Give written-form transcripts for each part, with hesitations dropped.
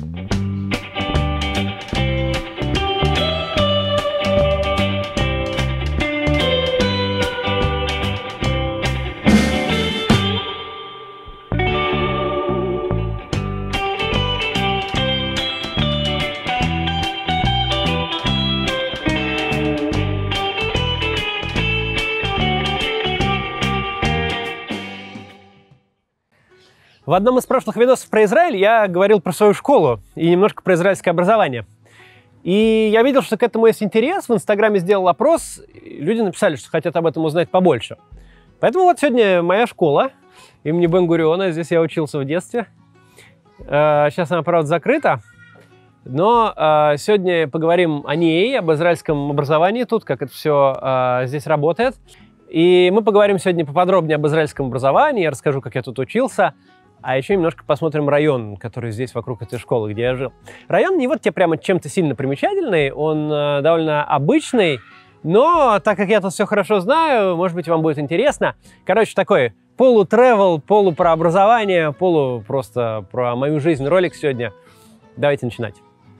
В одном из прошлых видосов про Израиль я говорил про свою школу и немножко про израильское образование. И я видел, что к этому есть интерес. В Инстаграме сделал опрос. Люди написали, что хотят об этом узнать побольше. Поэтому вот сегодня моя школа имени Бен-Гуриона. Здесь я учился в детстве. Сейчас она, правда, закрыта. Но сегодня поговорим о ней, об израильском образовании тут, как это все здесь работает. И мы поговорим сегодня поподробнее об израильском образовании. Я расскажу, как я тут учился. А еще немножко посмотрим район, который здесь вокруг этой школы, где я жил. Район не вот тебе прямо чем-то сильно примечательный, он довольно обычный, но так как я тут все хорошо знаю, может быть, вам будет интересно. Короче, такой полу-тревел, полу про образование, полу просто про мою жизнь ролик сегодня. Давайте начинать.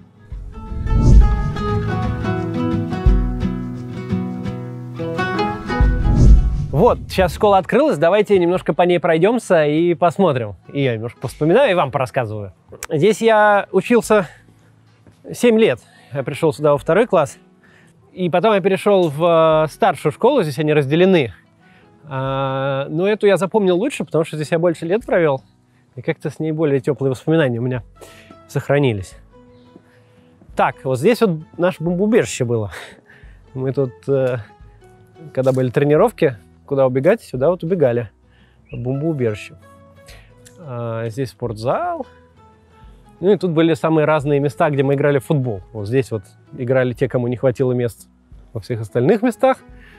Вот, сейчас школа открылась, давайте немножко по ней пройдемся и посмотрим. И я немножко вспоминаю и вам порассказываю. Здесь я учился 7 лет. Я пришел сюда во 2 класс. И потом я перешел в старшую школу, здесь они разделены. Но эту я запомнил лучше, потому что здесь я больше лет провел. И как-то с ней более теплые воспоминания у меня сохранились. Так, вот здесь вот наше бомбоубежище было. Мы тут, когда были тренировки, куда убегать, сюда вот убегали. Бомбоубежище. Здесь спортзал. Ну и тут были самые разные места, где мы играли в футбол. Вот здесь вот играли те, кому не хватило мест во всех остальных местах.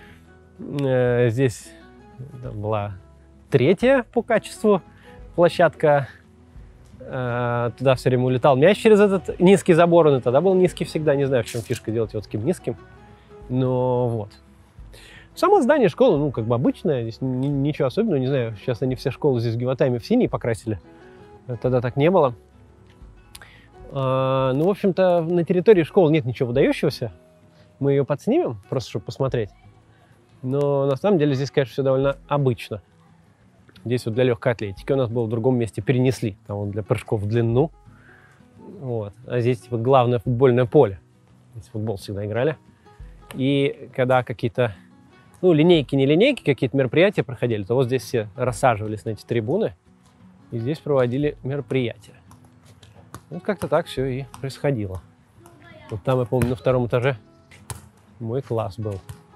Здесь была 3-я по качеству площадка. Туда все время улетал мяч через этот низкий забор. Он и тогда был низкий всегда. Не знаю, в чем фишка делать его таким низким. Но вот. Само здание школы, ну, как бы обычное, здесь ничего особенного, не знаю, сейчас они все школы здесь в Гиватайме в синий покрасили, тогда так не было. Ну, в общем-то, на территории школы нет ничего выдающегося, мы ее подснимем, просто чтобы посмотреть, но на самом деле здесь, конечно, все довольно обычно. Здесь вот для легкой атлетики у нас было в другом месте перенесли, там вот для прыжков в длину, вот, а здесь типа главное футбольное поле, здесь футбол всегда играли, и когда какие-то ну, линейки, не линейки, какие-то мероприятия проходили, то вот здесь все рассаживались на эти трибуны и здесь проводили мероприятия. Вот как-то так все и происходило. Вот там, я помню, на 2-м этаже мой класс был.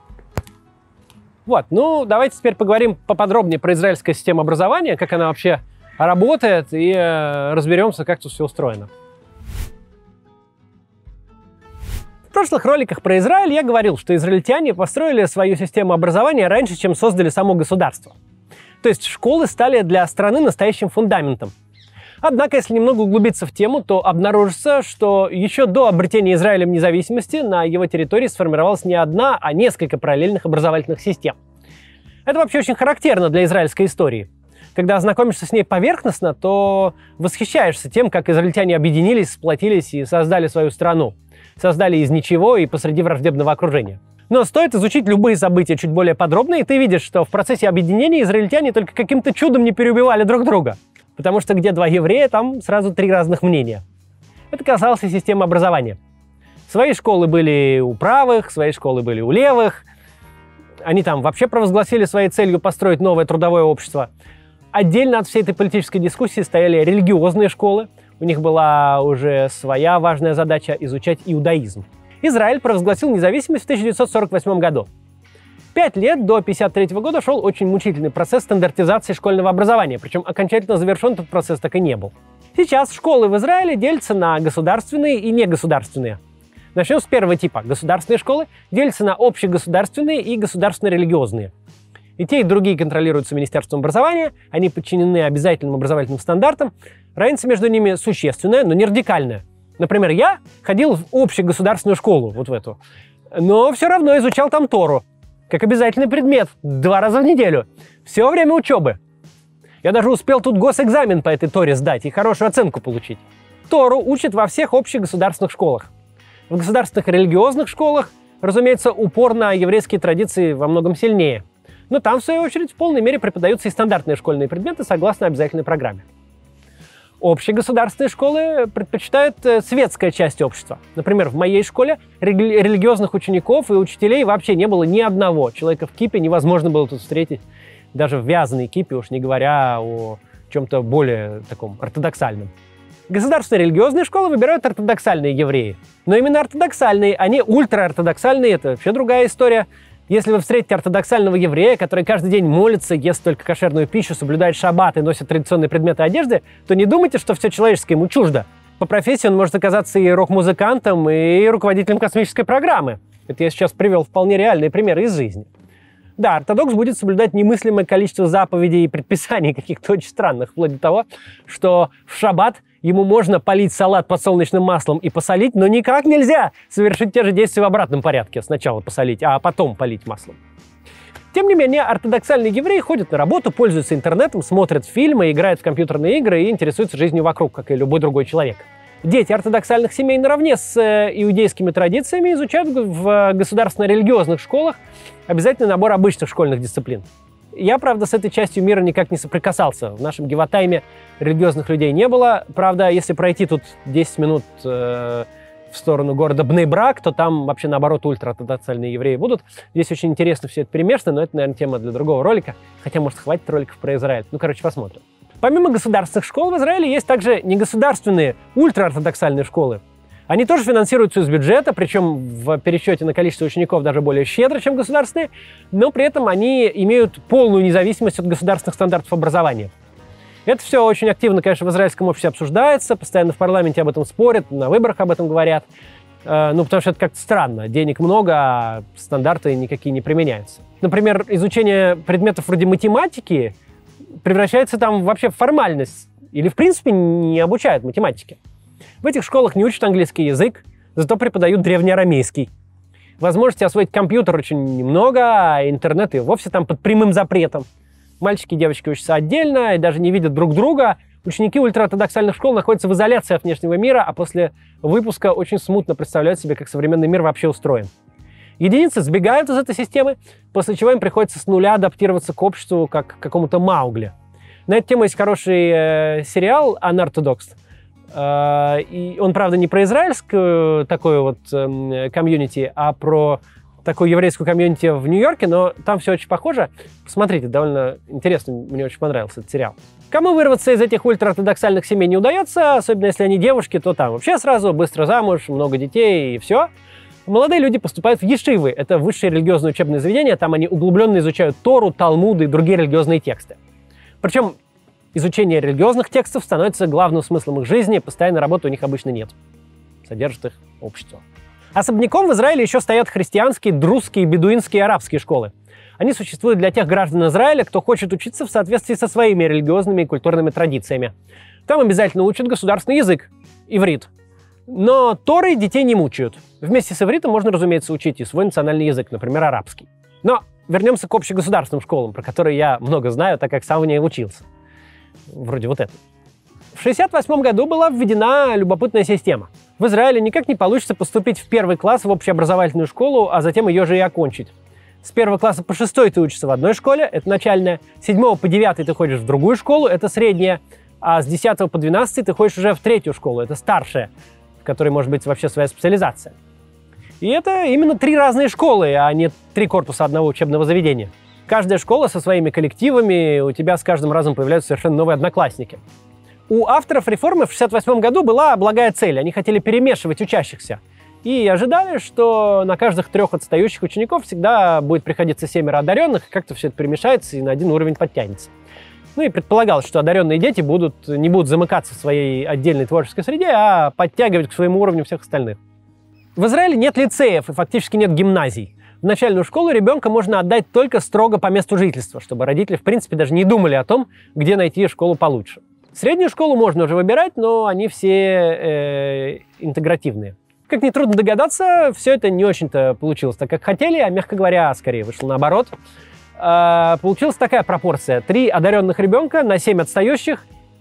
Вот, ну, давайте теперь поговорим поподробнее про израильскую систему образования, как она вообще работает, и разберемся, как тут все устроено. В прошлых роликах про Израиль я говорил, что израильтяне построили свою систему образования раньше, чем создали само государство. То есть школы стали для страны настоящим фундаментом. Однако, если немного углубиться в тему, то обнаружится, что еще до обретения Израилем независимости на его территории сформировалась не одна, а несколько параллельных образовательных систем. Это вообще очень характерно для израильской истории. Когда ознакомишься с ней поверхностно, то восхищаешься тем, как израильтяне объединились, сплотились и создали свою страну. Создали из ничего и посреди враждебного окружения. Но стоит изучить любые события чуть более подробно, и ты видишь, что в процессе объединения израильтяне только каким-то чудом не переубивали друг друга. Потому что где 2 еврея, там сразу 3 разных мнения. Это касалось и системы образования. Свои школы были у правых, свои школы были у левых. Они там вообще провозгласили своей целью построить новое трудовое общество. Отдельно от всей этой политической дискуссии стояли религиозные школы. У них была уже своя важная задача – изучать иудаизм. Израиль провозгласил независимость в 1948 году. 5 лет до 1953 года шел очень мучительный процесс стандартизации школьного образования, причем окончательно завершен этот процесс так и не был. Сейчас школы в Израиле делятся на государственные и негосударственные. Начнем с 1-го типа. Государственные школы делятся на общегосударственные и государственно-религиозные. И те, и другие контролируются Министерством образования, они подчинены обязательным образовательным стандартам. Разница между ними существенная, но не радикальная. Например, я ходил в общегосударственную школу, вот в эту, но все равно изучал там Тору, как обязательный предмет, 2 раза в неделю, все время учебы. Я даже успел тут госэкзамен по этой Торе сдать и хорошую оценку получить. Тору учат во всех общих государственных школах. В государственных религиозных школах, разумеется, упор на еврейские традиции во многом сильнее. Но там, в свою очередь, в полной мере преподаются и стандартные школьные предметы согласно обязательной программе. Общегосударственные школы предпочитают светская часть общества. Например, в моей школе религиозных учеников и учителей вообще не было ни одного. Человека в кипе невозможно было тут встретить, даже в вязаной кипе, уж не говоря о чем-то более таком ортодоксальном. Государственные религиозные школы выбирают ортодоксальные евреи. Но именно ортодоксальные, а не ультраортодоксальные – это вообще другая история. Если вы встретите ортодоксального еврея, который каждый день молится, ест только кошерную пищу, соблюдает шаббат и носит традиционные предметы одежды, то не думайте, что все человеческое ему чуждо. По профессии он может оказаться и рок-музыкантом, и руководителем космической программы. Это я сейчас привел вполне реальные примеры из жизни. Да, ортодокс будет соблюдать немыслимое количество заповедей и предписаний каких-то очень странных, вплоть до того, что в шаббат ему можно полить салат подсолнечным маслом и посолить, но никак нельзя совершить те же действия в обратном порядке. Сначала посолить, а потом полить маслом. Тем не менее, ортодоксальные евреи ходят на работу, пользуются интернетом, смотрят фильмы, играют в компьютерные игры и интересуются жизнью вокруг, как и любой другой человек. Дети ортодоксальных семей наравне с иудейскими традициями изучают в государственно-религиозных школах обязательный набор обычных школьных дисциплин. Я, правда, с этой частью мира никак не соприкасался. В нашем Гиватайме религиозных людей не было. Правда, если пройти тут 10 минут в сторону города Бней-Брак, то там вообще, наоборот, ультраортодоксальные евреи будут. Здесь очень интересно все это перемешано, но это, наверное, тема для другого ролика. Хотя, может, хватит роликов про Израиль. Ну, короче, посмотрим. Помимо государственных школ в Израиле есть также негосударственные ультраортодоксальные школы. Они тоже финансируются из бюджета, причем в пересчете на количество учеников даже более щедро, чем государственные, но при этом они имеют полную независимость от государственных стандартов образования. Это все очень активно, конечно, в израильском обществе обсуждается, постоянно в парламенте об этом спорят, на выборах об этом говорят. Ну, потому что это как-то странно. Денег много, а стандарты никакие не применяются. Например, изучение предметов вроде математики превращается там вообще в формальность. Или, в принципе, не обучают математике. В этих школах не учат английский язык, зато преподают древнеарамейский. Возможности освоить компьютер очень немного, а интернет и вовсе там под прямым запретом. Мальчики и девочки учатся отдельно и даже не видят друг друга. Ученики ультраортодоксальных школ находятся в изоляции от внешнего мира, а после выпуска очень смутно представляют себе, как современный мир вообще устроен. Единицы сбегают из этой системы, после чего им приходится с нуля адаптироваться к обществу, как к какому-то Маугли. На эту тему есть хороший сериал «Unorthodox». И он, правда, не про израильскую такое вот комьюнити, а про такую еврейскую комьюнити в Нью-Йорке, но там все очень похоже. Посмотрите, довольно интересно, мне очень понравился этот сериал. Кому вырваться из этих ультраортодоксальных семей не удается, особенно если они девушки, то там вообще сразу быстро замуж, много детей и все. Молодые люди поступают в ешивы. Это высшие религиозные учебные заведения, там они углубленно изучают Тору, Талмуд и другие религиозные тексты. Причем изучение религиозных текстов становится главным смыслом их жизни, постоянной работы у них обычно нет. Содержит их общество. Особняком в Израиле еще стоят христианские, друзские, бедуинские и арабские школы. Они существуют для тех граждан Израиля, кто хочет учиться в соответствии со своими религиозными и культурными традициями. Там обязательно учат государственный язык – иврит. Но Торой детей не мучают. Вместе с ивритом можно, разумеется, учить и свой национальный язык, например, арабский. Но вернемся к общегосударственным школам, про которые я много знаю, так как сам в ней учился. Вроде вот это. В 1968 году была введена любопытная система. В Израиле никак не получится поступить в первый класс в общеобразовательную школу, а затем ее же и окончить. С 1 класса по 6 ты учишься в одной школе, это начальная. С 7 по 9 ты ходишь в другую школу, это средняя. А с 10 по 12 ты ходишь уже в третью школу, это старшая, в которой может быть вообще своя специализация. И это именно 3 разные школы, а не 3 корпуса одного учебного заведения. Каждая школа со своими коллективами, у тебя с каждым разом появляются совершенно новые одноклассники. У авторов реформы в 1968 году была благая цель. Они хотели перемешивать учащихся. И ожидали, что на каждых 3 отстающих учеников всегда будет приходиться 7 одаренных, и как-то все это перемешается и на один уровень подтянется. Ну и предполагалось, что одаренные дети не будут замыкаться в своей отдельной творческой среде, а подтягивать к своему уровню всех остальных. В Израиле нет лицеев и фактически нет гимназий. В начальную школу ребенка можно отдать только строго по месту жительства, чтобы родители, в принципе, даже не думали о том, где найти школу получше. Среднюю школу можно уже выбирать, но они все интегративные. Как нетрудно догадаться, все это не очень-то получилось так, как хотели, а, мягко говоря, скорее вышло наоборот. Получилась такая пропорция. 3 одаренных ребенка на 7 отстающих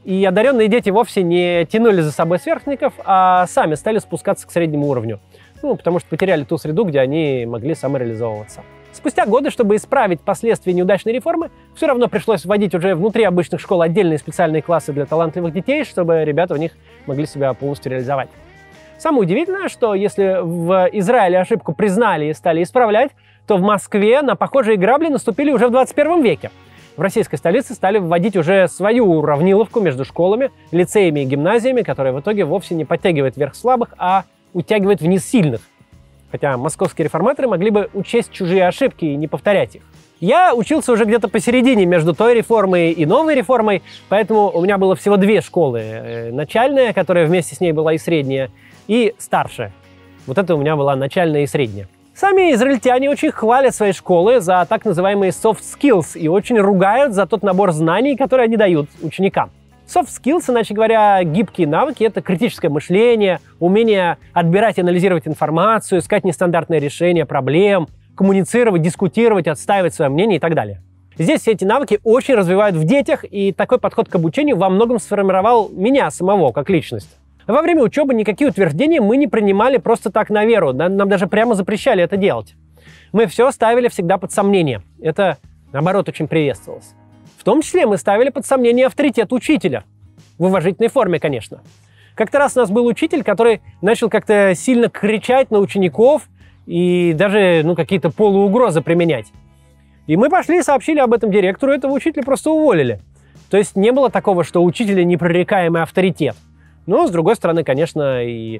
И одаренные дети вовсе не тянули за собой сверстников, а сами стали спускаться к среднему уровню. Ну, потому что потеряли ту среду, где они могли самореализовываться. Спустя годы, чтобы исправить последствия неудачной реформы, все равно пришлось вводить уже внутри обычных школ отдельные специальные классы для талантливых детей, чтобы ребята в них могли себя полностью реализовать. Самое удивительное, что если в Израиле ошибку признали и стали исправлять, то в Москве на похожие грабли наступили уже в 21 веке. В российской столице стали вводить уже свою уравниловку между школами, лицеями и гимназиями, которая в итоге вовсе не подтягивает вверх слабых, а утягивает вниз сильных. Хотя московские реформаторы могли бы учесть чужие ошибки и не повторять их. Я учился уже где-то посередине между той реформой и новой реформой, поэтому у меня было всего две школы. Начальная, которая вместе с ней была и средняя, и старшая. Вот это у меня была начальная и средняя. Сами израильтяне очень хвалят свои школы за так называемые soft skills и очень ругают за тот набор знаний, которые они дают ученикам. Soft skills, иначе говоря, гибкие навыки — это критическое мышление, умение отбирать и анализировать информацию, искать нестандартные решения проблем, коммуницировать, дискутировать, отстаивать свое мнение и так далее. Здесь все эти навыки очень развивают в детях, и такой подход к обучению во многом сформировал меня самого как личность. Во время учебы никакие утверждения мы не принимали просто так на веру, нам даже прямо запрещали это делать. Мы все ставили всегда под сомнение. Это, наоборот, очень приветствовалось. В том числе мы ставили под сомнение авторитет учителя. В уважительной форме, конечно. Как-то раз у нас был учитель, который начал как-то сильно кричать на учеников и даже какие-то полуугрозы применять. И мы пошли и сообщили об этом директору, этого учителя просто уволили. То есть не было такого, что у учителя непререкаемый авторитет. Но, с другой стороны, конечно, и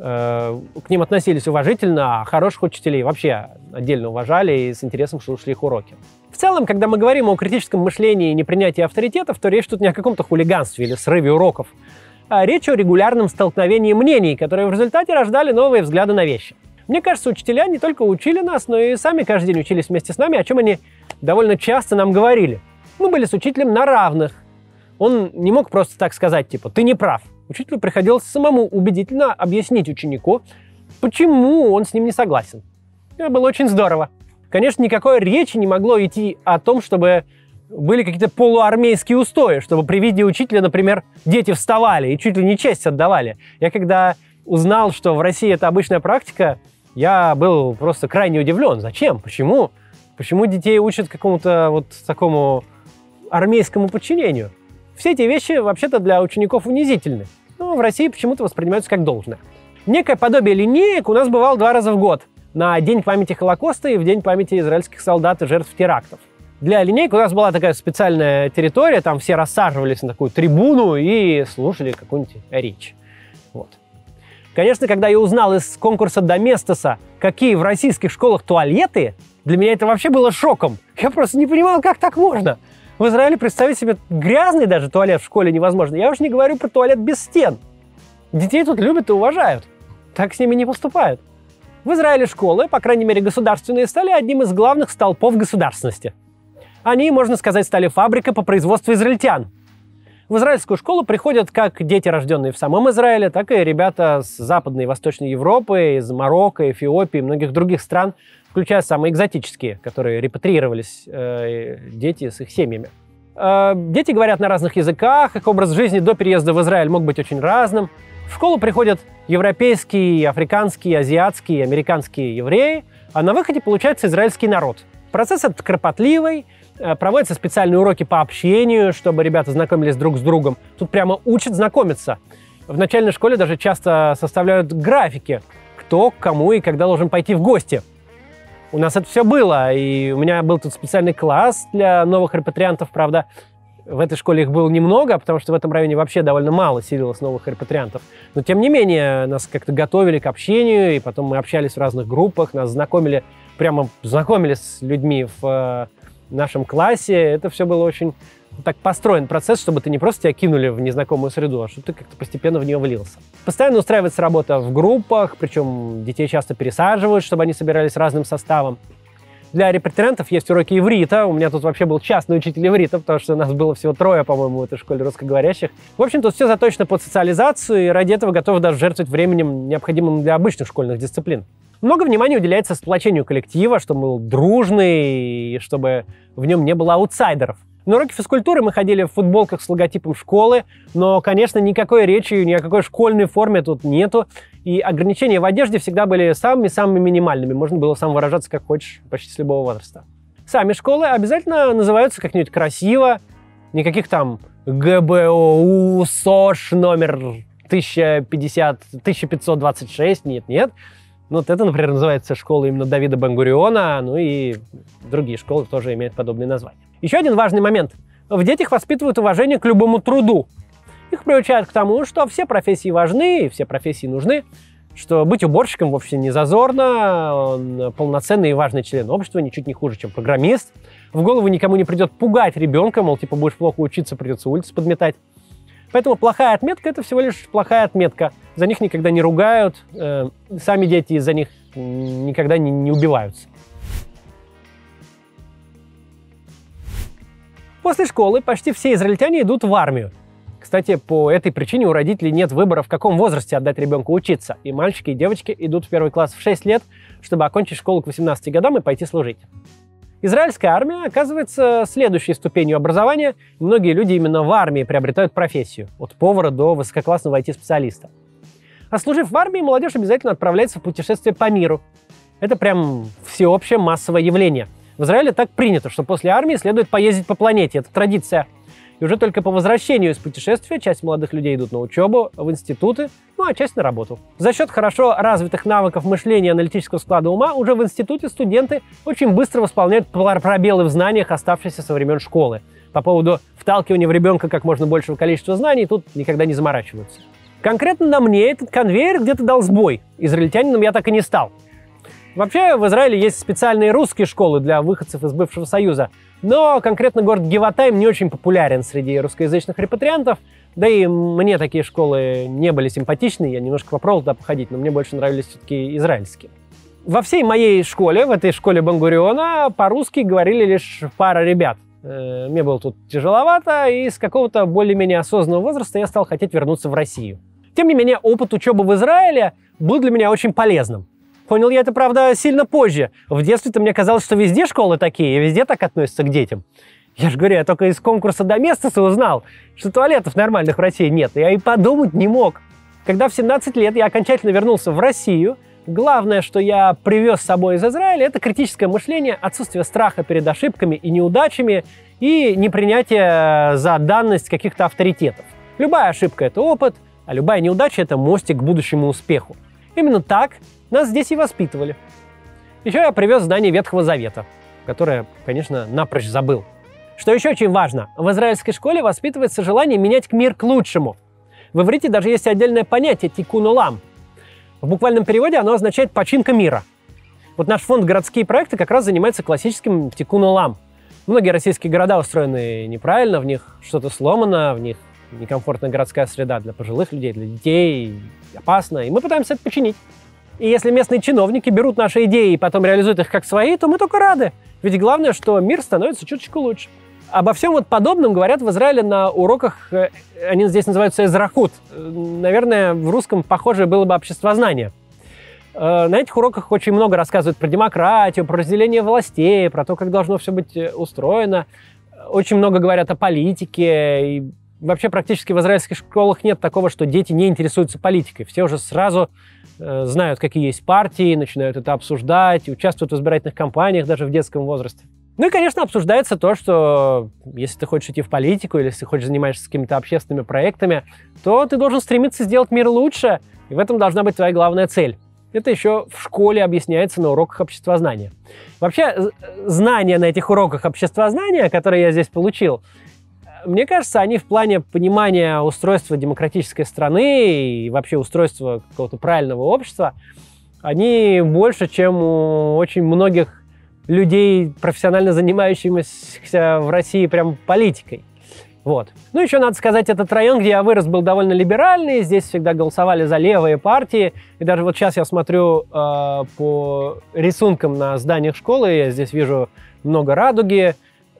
к ним относились уважительно, а хороших учителей вообще отдельно уважали и с интересом слушали их уроки. В целом, когда мы говорим о критическом мышлении и непринятии авторитетов, то речь тут не о каком-то хулиганстве или срыве уроков, а речь о регулярном столкновении мнений, которые в результате рождали новые взгляды на вещи. Мне кажется, учителя не только учили нас, но и сами каждый день учились вместе с нами, о чем они довольно часто нам говорили. Мы были с учителем на равных. Он не мог просто так сказать, типа, ты не прав. Учителю приходилось самому убедительно объяснить ученику, почему он с ним не согласен. Это было очень здорово. Конечно, никакой речи не могло идти о том, чтобы были какие-то полуармейские устои, чтобы при виде учителя, например, дети вставали и чуть ли не честь отдавали. Я когда узнал, что в России это обычная практика, я был просто крайне удивлен. Зачем? Почему? Почему детей учат какому-то вот такому армейскому подчинению? Все эти вещи вообще-то для учеников унизительны. Но в России почему-то воспринимаются как должное. Некое подобие линеек у нас бывало 2 раза в год. На День памяти Холокоста и в День памяти израильских солдат и жертв терактов. Для линейки у нас была такая специальная территория, там все рассаживались на такую трибуну и слушали какую-нибудь речь. Вот. Конечно, когда я узнал из конкурса Доместоса, какие в российских школах туалеты, для меня это вообще было шоком. Я просто не понимал, как так можно. В Израиле представить себе грязный даже туалет в школе невозможно. Я уж не говорю про туалет без стен. Детей тут любят и уважают. Так с ними не поступают. В Израиле школы, по крайней мере государственные, стали одним из главных столпов государственности. Они, можно сказать, стали фабрикой по производству израильтян. В израильскую школу приходят как дети, рожденные в самом Израиле, так и ребята с Западной и Восточной Европы, из Марокко, Эфиопии и многих других стран, включая самые экзотические, которые репатриировались, дети с их семьями. Дети говорят на разных языках, их образ жизни до переезда в Израиль мог быть очень разным. В школу приходят европейские, африканские, азиатские, американские евреи, а на выходе получается израильский народ. Процесс этот кропотливый, проводятся специальные уроки по общению, чтобы ребята знакомились друг с другом. Тут прямо учат знакомиться. В начальной школе даже часто составляют графики, кто, к кому и когда должен пойти в гости. У нас это все было, и у меня был тут специальный класс для новых репатриантов, правда. В этой школе их было немного, потому что в этом районе вообще довольно мало селилось новых репатриантов. Но, тем не менее, нас как-то готовили к общению, и потом мы общались в разных группах, нас знакомили с людьми в нашем классе. Это все было очень так построен процесс, чтобы ты не просто тебя кинули в незнакомую среду, а чтобы ты как-то постепенно в нее влился. Постоянно устраивается работа в группах, причем детей часто пересаживают, чтобы они собирались разным составом. Для репатриантов есть уроки иврита. У меня тут вообще был частный учитель иврита, потому что у нас было всего 3, по-моему, в этой школе русскоговорящих. В общем, тут все заточено под социализацию, и ради этого готовы даже жертвовать временем, необходимым для обычных школьных дисциплин. Много внимания уделяется сплочению коллектива, чтобы он был дружный, и чтобы в нем не было аутсайдеров. На уроки физкультуры мы ходили в футболках с логотипом школы, но, конечно, никакой речи, ни о какой школьной форме тут нету. И ограничения в одежде всегда были самыми-самыми минимальными. Можно было сам выражаться как хочешь, почти с любого возраста. Сами школы обязательно называются как-нибудь красиво. Никаких там ГБОУ, СОШ, номер 1526, нет. Вот это, например, называется школа именно Давида Бен-Гуриона, ну и другие школы тоже имеют подобные названия. Еще один важный момент. В детях воспитывают уважение к любому труду. Их приучают к тому, что все профессии важны и все профессии нужны, что быть уборщиком вовсе не зазорно, он полноценный и важный член общества, ничуть не хуже, чем программист. В голову никому не придет пугать ребенка, мол, типа будешь плохо учиться, придется улицу подметать. Поэтому плохая отметка – это всего лишь плохая отметка. За них никогда не ругают, сами дети из-за них никогда не убиваются. После школы почти все израильтяне идут в армию. Кстати, по этой причине у родителей нет выбора, в каком возрасте отдать ребенку учиться. И мальчики, и девочки идут в первый класс в 6 лет, чтобы окончить школу к 18 годам и пойти служить. Израильская армия оказывается следующей ступенью образования. Многие люди именно в армии приобретают профессию, от повара до высококлассного IT-специалиста. Отслужив в армии, молодежь обязательно отправляется в путешествие по миру. Это прям всеобщее массовое явление. В Израиле так принято, что после армии следует поездить по планете. Это традиция. И уже только по возвращению из путешествия часть молодых людей идут на учебу, в институты, ну а часть на работу. За счет хорошо развитых навыков мышления и аналитического склада ума уже в институте студенты очень быстро восполняют пробелы в знаниях, оставшиеся со времен школы. По поводу вталкивания в ребенка как можно большего количества знаний тут никогда не заморачиваются. Конкретно на мне этот конвейер где-то дал сбой. Израильтянином я так и не стал. Вообще в Израиле есть специальные русские школы для выходцев из бывшего Союза, но конкретно город Геватайм не очень популярен среди русскоязычных репатриантов, да и мне такие школы не были симпатичны, я немножко попробовал туда походить, но мне больше нравились все-таки израильские. Во всей моей школе, в этой школе Бен-Гуриона, по-русски говорили лишь пара ребят. Мне было тут тяжеловато, и с какого-то более-менее осознанного возраста я стал хотеть вернуться в Россию. Тем не менее, опыт учебы в Израиле был для меня очень полезным. Понял я это, правда, сильно позже. В детстве-то мне казалось, что везде школы такие, и везде так относятся к детям. Я же говорю, я только из конкурса Доместоса узнал, что туалетов нормальных в России нет. Я и подумать не мог. Когда в 17 лет я окончательно вернулся в Россию, главное, что я привез с собой из Израиля, это критическое мышление, отсутствие страха перед ошибками и неудачами и непринятие за данность каких-то авторитетов. Любая ошибка – это опыт, а любая неудача – это мостик к будущему успеху. Именно так нас здесь и воспитывали. Еще я привез знания Ветхого Завета, которое, конечно, напрочь забыл. Что еще очень важно, в израильской школе воспитывается желание менять мир к лучшему. В иврите даже есть отдельное понятие «тикун олам». В буквальном переводе оно означает «починка мира». Вот наш фонд «Городские проекты» как раз занимается классическим «тикун олам». Многие российские города устроены неправильно, в них что-то сломано, в них некомфортная городская среда для пожилых людей, для детей, опасно, и мы пытаемся это починить. И если местные чиновники берут наши идеи и потом реализуют их как свои, то мы только рады. Ведь главное, что мир становится чуточку лучше. Обо всем вот подобном говорят в Израиле на уроках, они здесь называются эзрахут. Наверное, в русском похожее было бы обществознание. На этих уроках очень много рассказывают про демократию, про разделение властей, про то, как должно все быть устроено. Очень много говорят о политике. И вообще практически в израильских школах нет такого, что дети не интересуются политикой. Все уже сразу знают, какие есть партии, начинают это обсуждать, участвуют в избирательных кампаниях даже в детском возрасте. Ну и, конечно, обсуждается то, что если ты хочешь идти в политику или если хочешь занимаешься какими-то общественными проектами, то ты должен стремиться сделать мир лучше, и в этом должна быть твоя главная цель. Это еще в школе объясняется на уроках обществознания. Вообще, знания на этих уроках обществознания, которые я здесь получил, мне кажется, они в плане понимания устройства демократической страны и вообще устройства какого-то правильного общества, они больше, чем у очень многих людей, профессионально занимающихся в России прям политикой. Вот. Ну, еще надо сказать, этот район, где я вырос, был довольно либеральный, здесь всегда голосовали за левые партии, и даже вот сейчас я смотрю по рисункам на зданиях школы, я здесь вижу много радуги,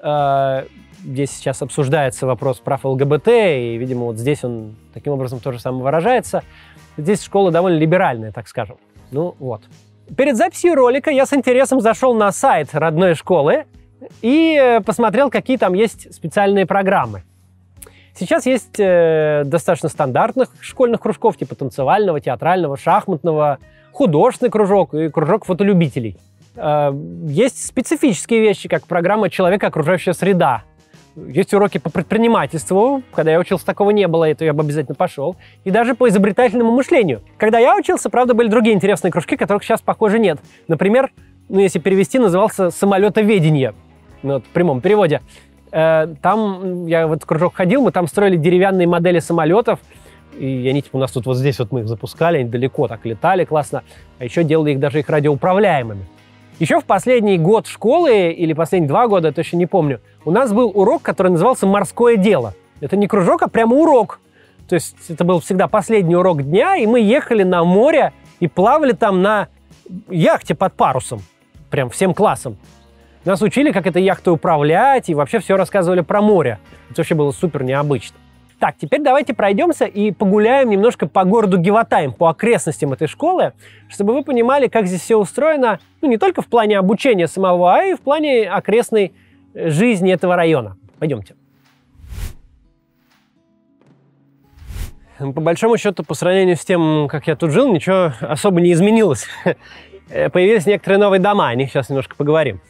здесь сейчас обсуждается вопрос прав ЛГБТ, и, видимо, вот здесь он таким образом тоже самое выражается. Здесь школа довольно либеральная, так скажем. Ну, вот. Перед записью ролика я с интересом зашел на сайт родной школы и посмотрел, какие там есть специальные программы. Сейчас есть достаточно стандартных школьных кружков, типа танцевального, театрального, шахматного, художественный кружок и кружок фотолюбителей. Есть специфические вещи, как программа «Человек. Окружающая среда». Есть уроки по предпринимательству. Когда я учился, такого не было, это я бы обязательно пошел. И даже по изобретательному мышлению. Когда я учился, правда, были другие интересные кружки, которых сейчас, похоже, нет. Например, если перевести, назывался «Самолетоведение». В прямом переводе. Там я в этот кружок ходил, мы там строили деревянные модели самолетов. И они у нас тут вот здесь вот мы их запускали, они далеко так летали классно. А еще делали их даже их радиоуправляемыми. Еще в последний год школы, или последние 2 года, я точно не помню, у нас был урок, который назывался «Морское дело». Это не кружок, а прямо урок. То есть это был всегда последний урок дня, и мы ехали на море и плавали там на яхте под парусом. Прям всем классом. Нас учили, как этой яхтой управлять, и вообще все рассказывали про море. Это вообще было супер необычно. Так, теперь давайте пройдемся и погуляем немножко по городу Гиватайм, по окрестностям этой школы, чтобы вы понимали, как здесь все устроено, ну, не только в плане обучения самого, а и в плане окрестной жизни этого района. Пойдемте. По большому счету, по сравнению с тем, как я тут жил, ничего особо не изменилось. Появились некоторые новые дома, о них сейчас немножко поговорим.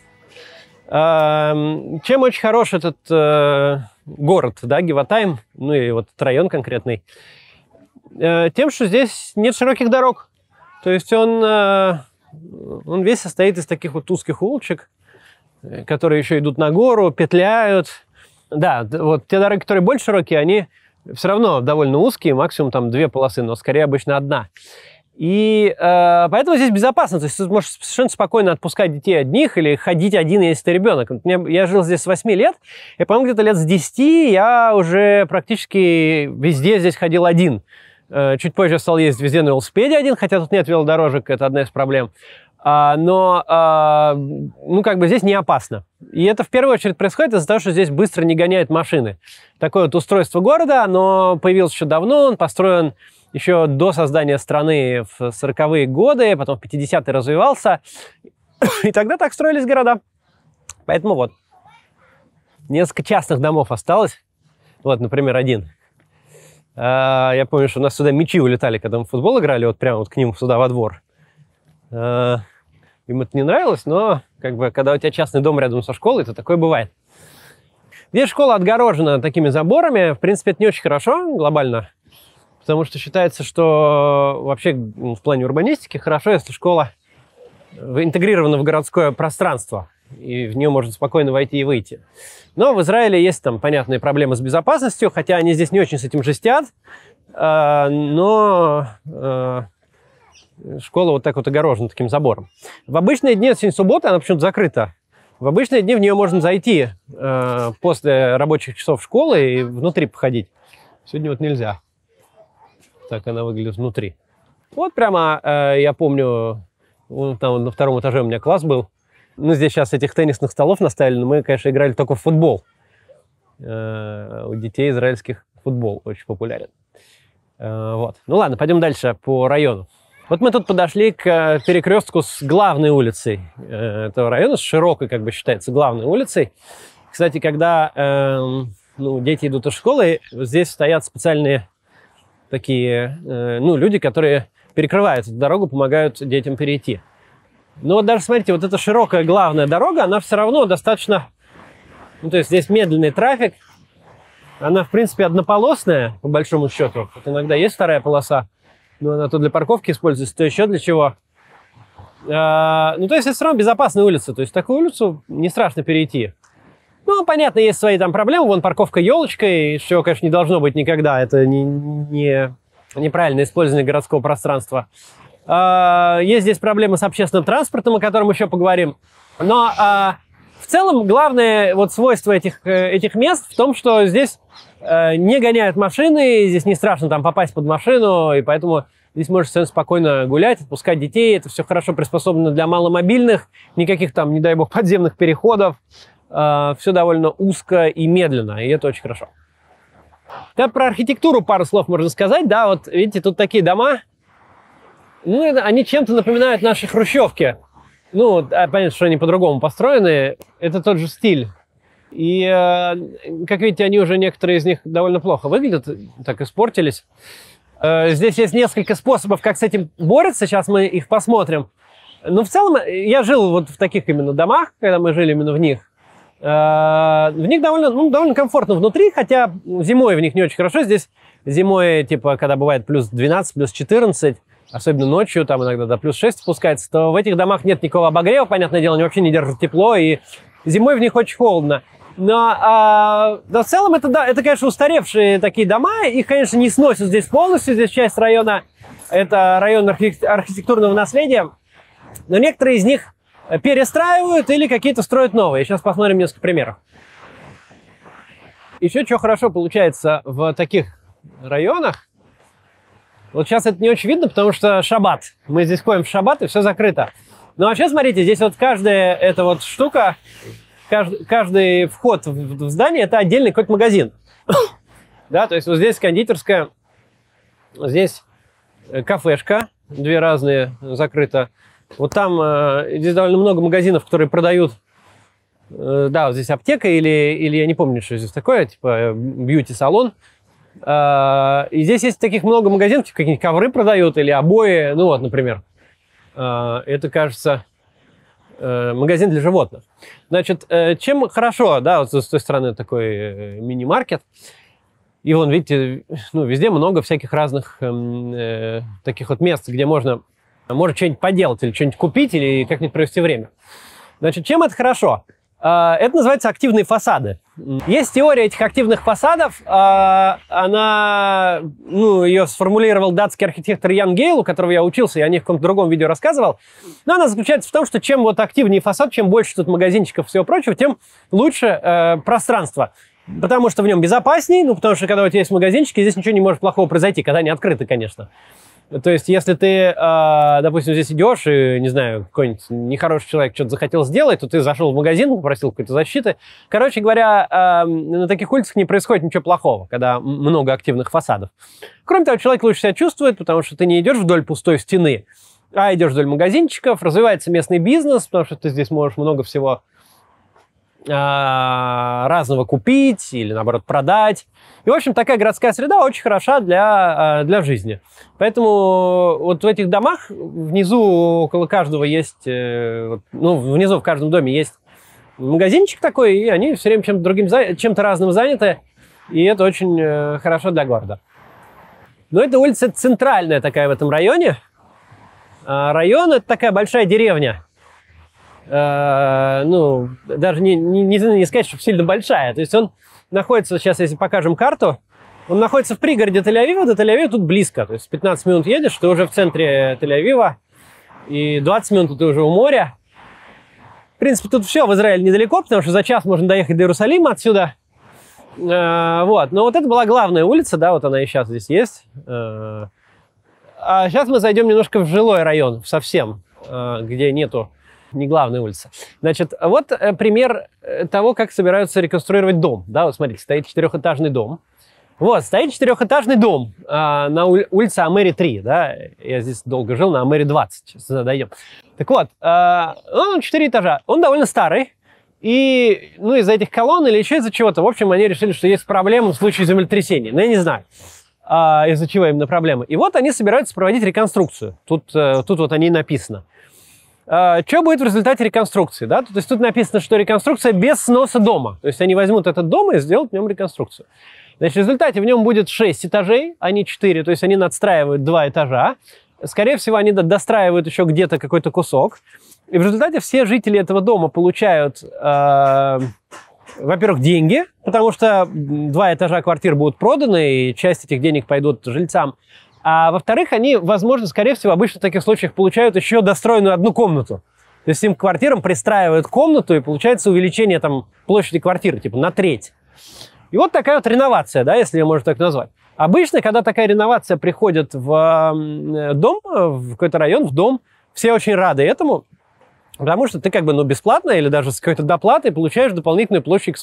Чем очень хорош этот город, да, Гиватайм, ну и вот этот район конкретный, тем, что здесь нет широких дорог. То есть он весь состоит из таких вот узких улочек, которые еще идут на гору, петляют. Да, вот те дороги, которые больше широкие, они все равно довольно узкие, максимум там 2 полосы, но скорее обычно 1. И поэтому здесь безопасно. То есть ты можешь совершенно спокойно отпускать детей одних или ходить один, если ты ребенок. Я жил здесь с 8 лет, и, по-моему, где-то лет с 10 я уже практически везде здесь ходил один. Чуть позже стал ездить везде на велосипеде один, хотя тут нет велодорожек, это одна из проблем. Но, ну, как бы здесь не опасно. И это в первую очередь происходит из-за того, что здесь быстро не гоняют машины. Такое вот устройство города, оно появилось еще давно, он построен еще до создания страны в 40-е годы, потом в 50-е развивался. И тогда так строились города. Поэтому вот. Несколько частных домов осталось. Вот, например, один. Я помню, что у нас сюда мячи улетали, когда мы в футбол играли, вот прямо вот к ним сюда во двор. Им это не нравилось, но как бы, когда у тебя частный дом рядом со школой, то такое бывает. Здесь школа отгорожена такими заборами. В принципе, это не очень хорошо глобально. Потому что считается, что вообще в плане урбанистики хорошо, если школа интегрирована в городское пространство, и в нее можно спокойно войти и выйти. Но в Израиле есть там понятные проблемы с безопасностью, хотя они здесь не очень с этим жестят, но школа вот так вот огорожена таким забором. В обычные дни, сегодня суббота, она почему-то закрыта. В обычные дни в нее можно зайти после рабочих часов школы и внутри походить. Сегодня вот нельзя. Так она выглядит внутри. Вот прямо, я помню, там на 2-м этаже у меня класс был. Ну, здесь сейчас этих теннисных столов наставили, но мы, конечно, играли только в футбол. У детей израильских футбол очень популярен. Вот. Ну ладно, пойдем дальше по району. Вот мы тут подошли к перекрестку с главной улицей этого района, с широкой, как бы считается, главной улицей. Кстати, когда дети идут из школы, здесь стоят специальные такие, люди, которые перекрывают эту дорогу, помогают детям перейти. Но вот даже, смотрите, вот эта широкая главная дорога, она все равно достаточно... то есть здесь медленный трафик. Она, в принципе, однополосная, по большому счету. Вот иногда есть 2-я полоса, но она то для парковки используется, то еще для чего. То есть это все равно безопасная улица. То есть такую улицу не страшно перейти. Ну, понятно, есть свои там проблемы. Вон парковка елочкой, чего, конечно, не должно быть никогда. Это неправильное использование городского пространства. Есть здесь проблемы с общественным транспортом, о котором еще поговорим. Но в целом главное вот свойство этих мест в том, что здесь не гоняют машины, здесь не страшно там попасть под машину, и поэтому здесь можешь совершенно спокойно гулять, отпускать детей. Это все хорошо приспособлено для маломобильных, никаких там, не дай бог, подземных переходов. Все довольно узко и медленно, и это очень хорошо. Так, про архитектуру пару слов можно сказать. Да, вот видите, тут такие дома. Они чем-то напоминают наши хрущевки. Ну, понятно, что они по-другому построены, это тот же стиль. И, как видите, они уже, некоторые из них довольно плохо выглядят, так испортились. Здесь есть несколько способов, как с этим бороться, сейчас мы их посмотрим. Но в целом я жил вот в таких именно домах, когда мы жили именно в них. В них довольно комфортно внутри, хотя зимой в них не очень хорошо. Здесь зимой, типа, когда бывает плюс 12, плюс 14, особенно ночью, там иногда до плюс 6 спускается, то в этих домах нет никакого обогрева, понятное дело, они вообще не держат тепло, и зимой в них очень холодно. Но в целом это, конечно, устаревшие такие дома, их, конечно, не сносят здесь полностью, здесь часть района, это район архитектурного наследия, но некоторые из них перестраивают или какие-то строят новые. Сейчас посмотрим несколько примеров. Еще что хорошо получается в таких районах, вот сейчас это не очень видно, потому что шаббат. Мы здесь ходим в шаббат, и все закрыто. Но вообще, смотрите, здесь вот каждая эта вот штука, каждый вход в здание – это отдельный какой-то магазин. Да, то есть вот здесь кондитерская, здесь кафешка, две разные, закрыто. Вот там здесь довольно много магазинов, которые продают, да, вот здесь аптека или я не помню, что здесь такое, типа бьюти-салон. И здесь есть таких много магазинов, типа какие-нибудь ковры продают или обои, ну вот, например. Это, кажется, магазин для животных. Значит, чем хорошо, да, вот с той стороны такой мини-маркет. И вон, видите, ну, везде много всяких разных таких вот мест, где можно что-нибудь поделать или что-нибудь купить, или как-нибудь провести время. Значит, чем это хорошо? Это называется активные фасады. Есть теория этих активных фасадов. Она, ну, ее сформулировал датский архитектор Ян Гейл, у которого я учился, я о них в каком-то другом видео рассказывал. Но она заключается в том, что чем вот активнее фасад, чем больше тут магазинчиков и всего прочего, тем лучше пространство. Потому что в нем безопасней, ну, потому что когда у тебя есть магазинчики, здесь ничего не может плохого произойти, когда они открыты, конечно. То есть, если ты, допустим, здесь идешь, и, не знаю, какой-нибудь нехороший человек что-то захотел сделать, то ты зашел в магазин, попросил какой-то защиты. Короче говоря, на таких улицах не происходит ничего плохого, когда много активных фасадов. Кроме того, человек лучше себя чувствует, потому что ты не идешь вдоль пустой стены, а идешь вдоль магазинчиков, развивается местный бизнес, потому что ты здесь можешь много всего разного купить или, наоборот, продать. И, в общем, такая городская среда очень хороша для жизни. Поэтому вот в этих домах внизу около каждого есть, ну, внизу в каждом доме есть магазинчик такой, и они все время чем-то разным заняты, и это очень хорошо для города. Но эта улица центральная такая в этом районе. Район – это такая большая деревня. Ну, даже не сказать, что сильно большая. То есть он находится, сейчас если покажем карту, он находится в пригороде Тель-Авива, до Тель-Авива тут близко. То есть 15 минут едешь, ты уже в центре Тель-Авива, и 20 минут ты уже у моря. В принципе, тут все в Израиле недалеко, потому что за час можно доехать до Иерусалима отсюда. Вот. Но вот это была главная улица, да, вот она и сейчас здесь есть. А сейчас мы зайдем немножко в жилой район, совсем, где нету не главная улица. Значит, вот пример того, как собираются реконструировать дом. Да, вот смотрите, стоит 4-этажный дом. Вот, стоит 4-этажный дом на улице Амери 3, да, я здесь долго жил, на Амери 20, сейчас сюда дойдем. Так вот, он 4 этажа, он довольно старый, и, ну, из-за этих колонн или еще из-за чего-то, в общем, они решили, что есть проблемы в случае землетрясения, но я не знаю, из-за чего именно проблемы. И вот они собираются проводить реконструкцию, тут вот о ней написано. Что будет в результате реконструкции? Да? То есть тут написано, что реконструкция без сноса дома. То есть они возьмут этот дом и сделают в нем реконструкцию. Значит, в результате в нем будет 6 этажей, а не 4. То есть они надстраивают 2 этажа. Скорее всего, они достраивают еще где-то какой-то кусок. И в результате все жители этого дома получают, во-первых, деньги, потому что 2 этажа квартир будут проданы, и часть этих денег пойдут жильцам. А во-вторых, они, возможно, скорее всего, обычно в таких случаях получают еще достроенную одну комнату. То есть им к квартирам пристраивают комнату, и получается увеличение там площади квартиры, типа на треть. И вот такая вот реновация, да, если ее можно так назвать. Обычно, когда такая реновация приходит в дом, в какой-то район, в дом, все очень рады этому, потому что ты как бы, ну, бесплатно или даже с какой-то доплатой получаешь дополнительную площадь к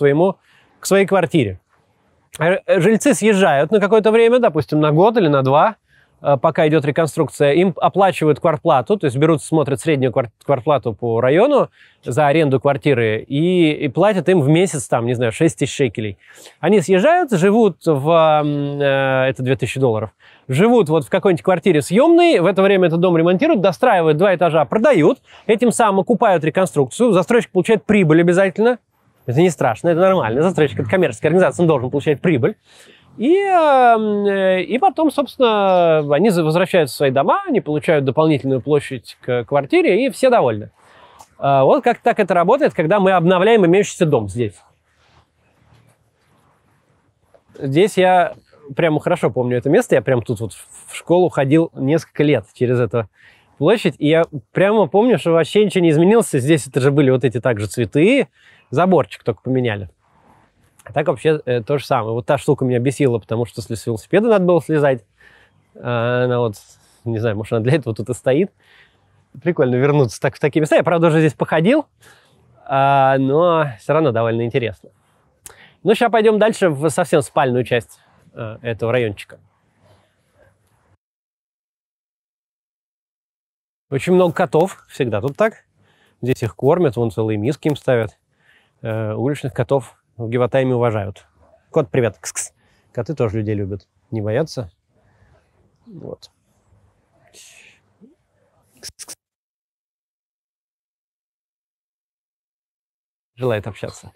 своей квартире. Жильцы съезжают на какое-то время, допустим, на год или на 2, пока идет реконструкция, им оплачивают квартплату, то есть берут, смотрят среднюю квартплату по району за аренду квартиры и платят им в месяц, там, не знаю, 6 тысяч шекелей. Они съезжают, живут это $2000, живут вот в какой-нибудь квартире съемной, в это время этот дом ремонтируют, достраивают 2 этажа, продают, этим самым окупают реконструкцию, застройщик получает прибыль обязательно. Это не страшно, это нормально. Застройщик — это коммерческая организация, он должен получать прибыль. И потом, собственно, они возвращаются в свои дома, они получают дополнительную площадь к квартире, и все довольны. Вот как так это работает, когда мы обновляем имеющийся дом здесь. Здесь я прямо хорошо помню это место. Я прям тут вот в школу ходил несколько лет через эту площадь, и я прямо помню, что вообще ничего не изменилось. Здесь это же были вот эти также цветы, заборчик только поменяли. А так вообще то же самое. Вот та штука меня бесила, потому что с велосипеда надо было слезать. Она вот, не знаю, может, она для этого тут и стоит. Прикольно вернуться в такие места. Я, правда, уже здесь походил, но все равно довольно интересно. Ну, сейчас пойдем дальше в совсем спальную часть этого райончика. Очень много котов, всегда тут так. Здесь их кормят, вон целые миски им ставят. Уличных котов в Гиватайме уважают. Кот, привет. Кс-кс. Коты тоже людей любят. Не боятся. Вот. Кс-кс. Желает общаться.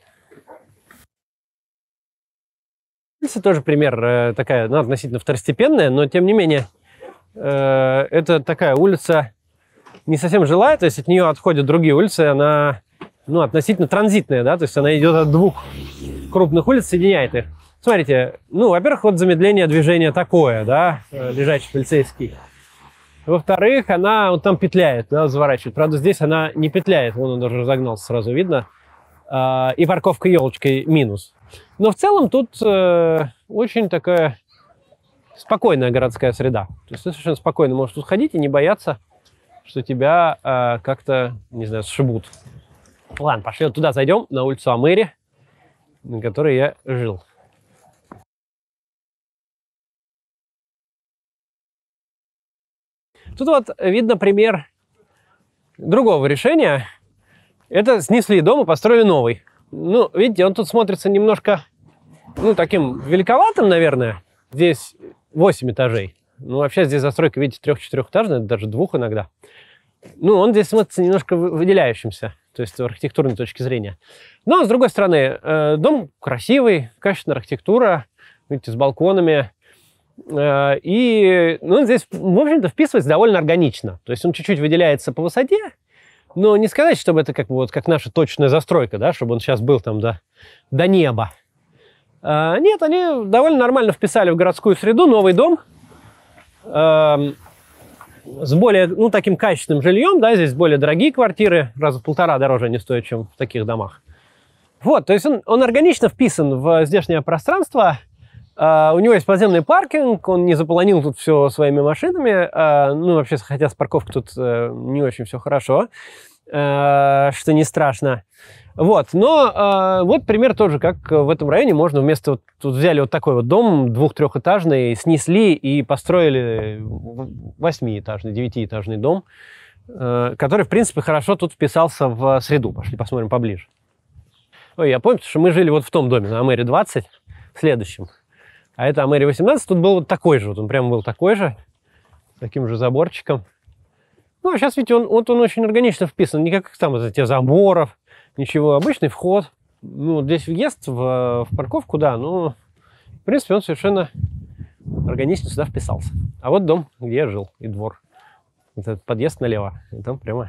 Это тоже пример такая, ну, относительно второстепенная, но тем не менее это такая улица не совсем жилая, то есть от нее отходят другие улицы, она, ну, относительно транзитная, да, то есть она идет от 2 крупных улиц, соединяет их. Смотрите, ну, во-первых, вот замедление движения такое, да, лежачий полицейский. Во-вторых, она вот там петляет, да, заворачивает. Правда, здесь она не петляет, вон он даже разогнался, сразу видно. И парковка елочкой минус. Но в целом тут очень такая спокойная городская среда. То есть ты совершенно спокойно можешь тут ходить и не бояться, что тебя как-то, не знаю, сшибут. Ладно, пошли вот туда зайдем, на улицу Амери, на которой я жил. Тут вот видно пример другого решения. Это снесли дом и построили новый. Ну, видите, он тут смотрится немножко, ну, таким великоватым, наверное. Здесь 8 этажей. Ну, вообще здесь застройка, видите, 3-4-этажная, даже 2 иногда. Ну, он здесь смотрится немножко выделяющимся, то есть с архитектурной точки зрения. Но, с другой стороны, дом красивый, качественная архитектура, видите, с балконами. И, ну, здесь, в общем-то, вписывается довольно органично. То есть он чуть-чуть выделяется по высоте, но не сказать, чтобы это как, вот, как наша точная застройка, да, чтобы он сейчас был там до неба. Нет, они довольно нормально вписали в городскую среду новый дом с более, ну, таким качественным жильем, да, здесь более дорогие квартиры, раза в 1,5 дороже они стоят, чем в таких домах. Вот, то есть он органично вписан в здешнее пространство. У него есть подземный паркинг, он не заполонил тут все своими машинами. Ну, вообще, хотя с парковкой тут не очень все хорошо, что не страшно. Вот, но вот пример тоже, как в этом районе можно вместо... Вот, тут взяли вот такой вот дом 2-3-этажный, снесли и построили 8-этажный, 9-этажный дом, который, в принципе, хорошо тут вписался в среду. Пошли посмотрим поближе. Ой, я помню, что мы жили вот в том доме на Амери 20, в следующем. А это Амери 18, тут был вот такой же, вот он прям был такой же, с таким же заборчиком. Ну, а сейчас, видите, он очень органично вписан, никаких там вот этих заборов, ничего, обычный вход. Ну, вот здесь въезд в парковку, да, но, в принципе, он совершенно органично сюда вписался. А вот дом, где я жил, и двор. Вот этот подъезд налево, и там прямо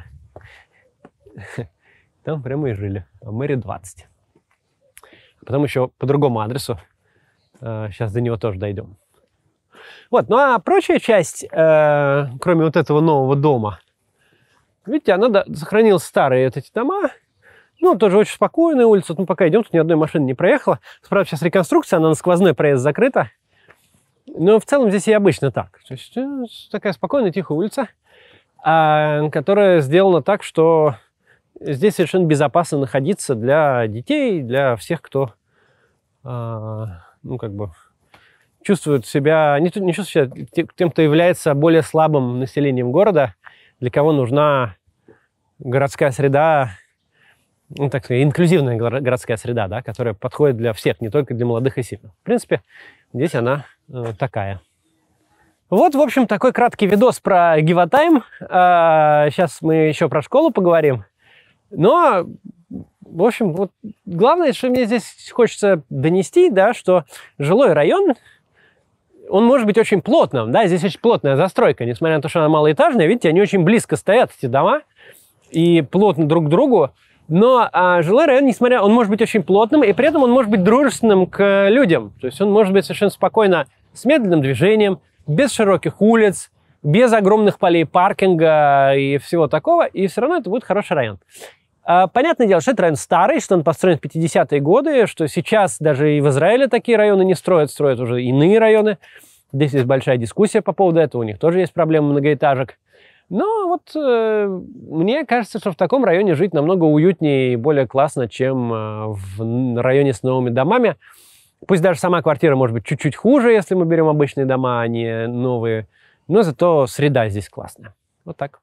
и жили, Амери 20. Потом еще по другому адресу. Сейчас до него тоже дойдем. Вот, ну а прочая часть, кроме вот этого нового дома, видите, она сохранила старые вот эти дома. Ну, тоже очень спокойная улица. Ну, пока идем, тут ни одной машины не проехала. Правда, сейчас реконструкция, она на сквозной проезд закрыта. Но в целом здесь и обычно так. То есть такая спокойная, тихая улица, которая сделана так, что здесь совершенно безопасно находиться для детей, для всех, кто... ну, как бы, чувствуют себя, не чувствуют себя тем, кто является более слабым населением города, для кого нужна городская среда, ну, так сказать, инклюзивная городская среда, да, которая подходит для всех, не только для молодых и сильных. В принципе, здесь она такая. Вот, в общем, такой краткий видос про Гиватайм. Сейчас мы еще про школу поговорим. Но, в общем, вот главное, что мне здесь хочется донести, да, что жилой район, он может быть очень плотным, да, здесь очень плотная застройка, несмотря на то, что она малоэтажная, видите, они очень близко стоят, эти дома, и плотно друг к другу. Но жилой район, он может быть очень плотным, и при этом он может быть дружественным к людям. То есть он может быть совершенно спокойно с медленным движением, без широких улиц, без огромных полей паркинга и всего такого, и все равно это будет хороший район. Понятное дело, что это район старый, что он построен в 50-е годы, что сейчас даже и в Израиле такие районы не строят, строят уже иные районы. Здесь есть большая дискуссия по поводу этого, у них тоже есть проблема многоэтажек. Но вот мне кажется, что в таком районе жить намного уютнее и более классно, чем в районе с новыми домами. Пусть даже сама квартира может быть чуть-чуть хуже, если мы берем обычные дома, а не новые. Но зато среда здесь классная. Вот так.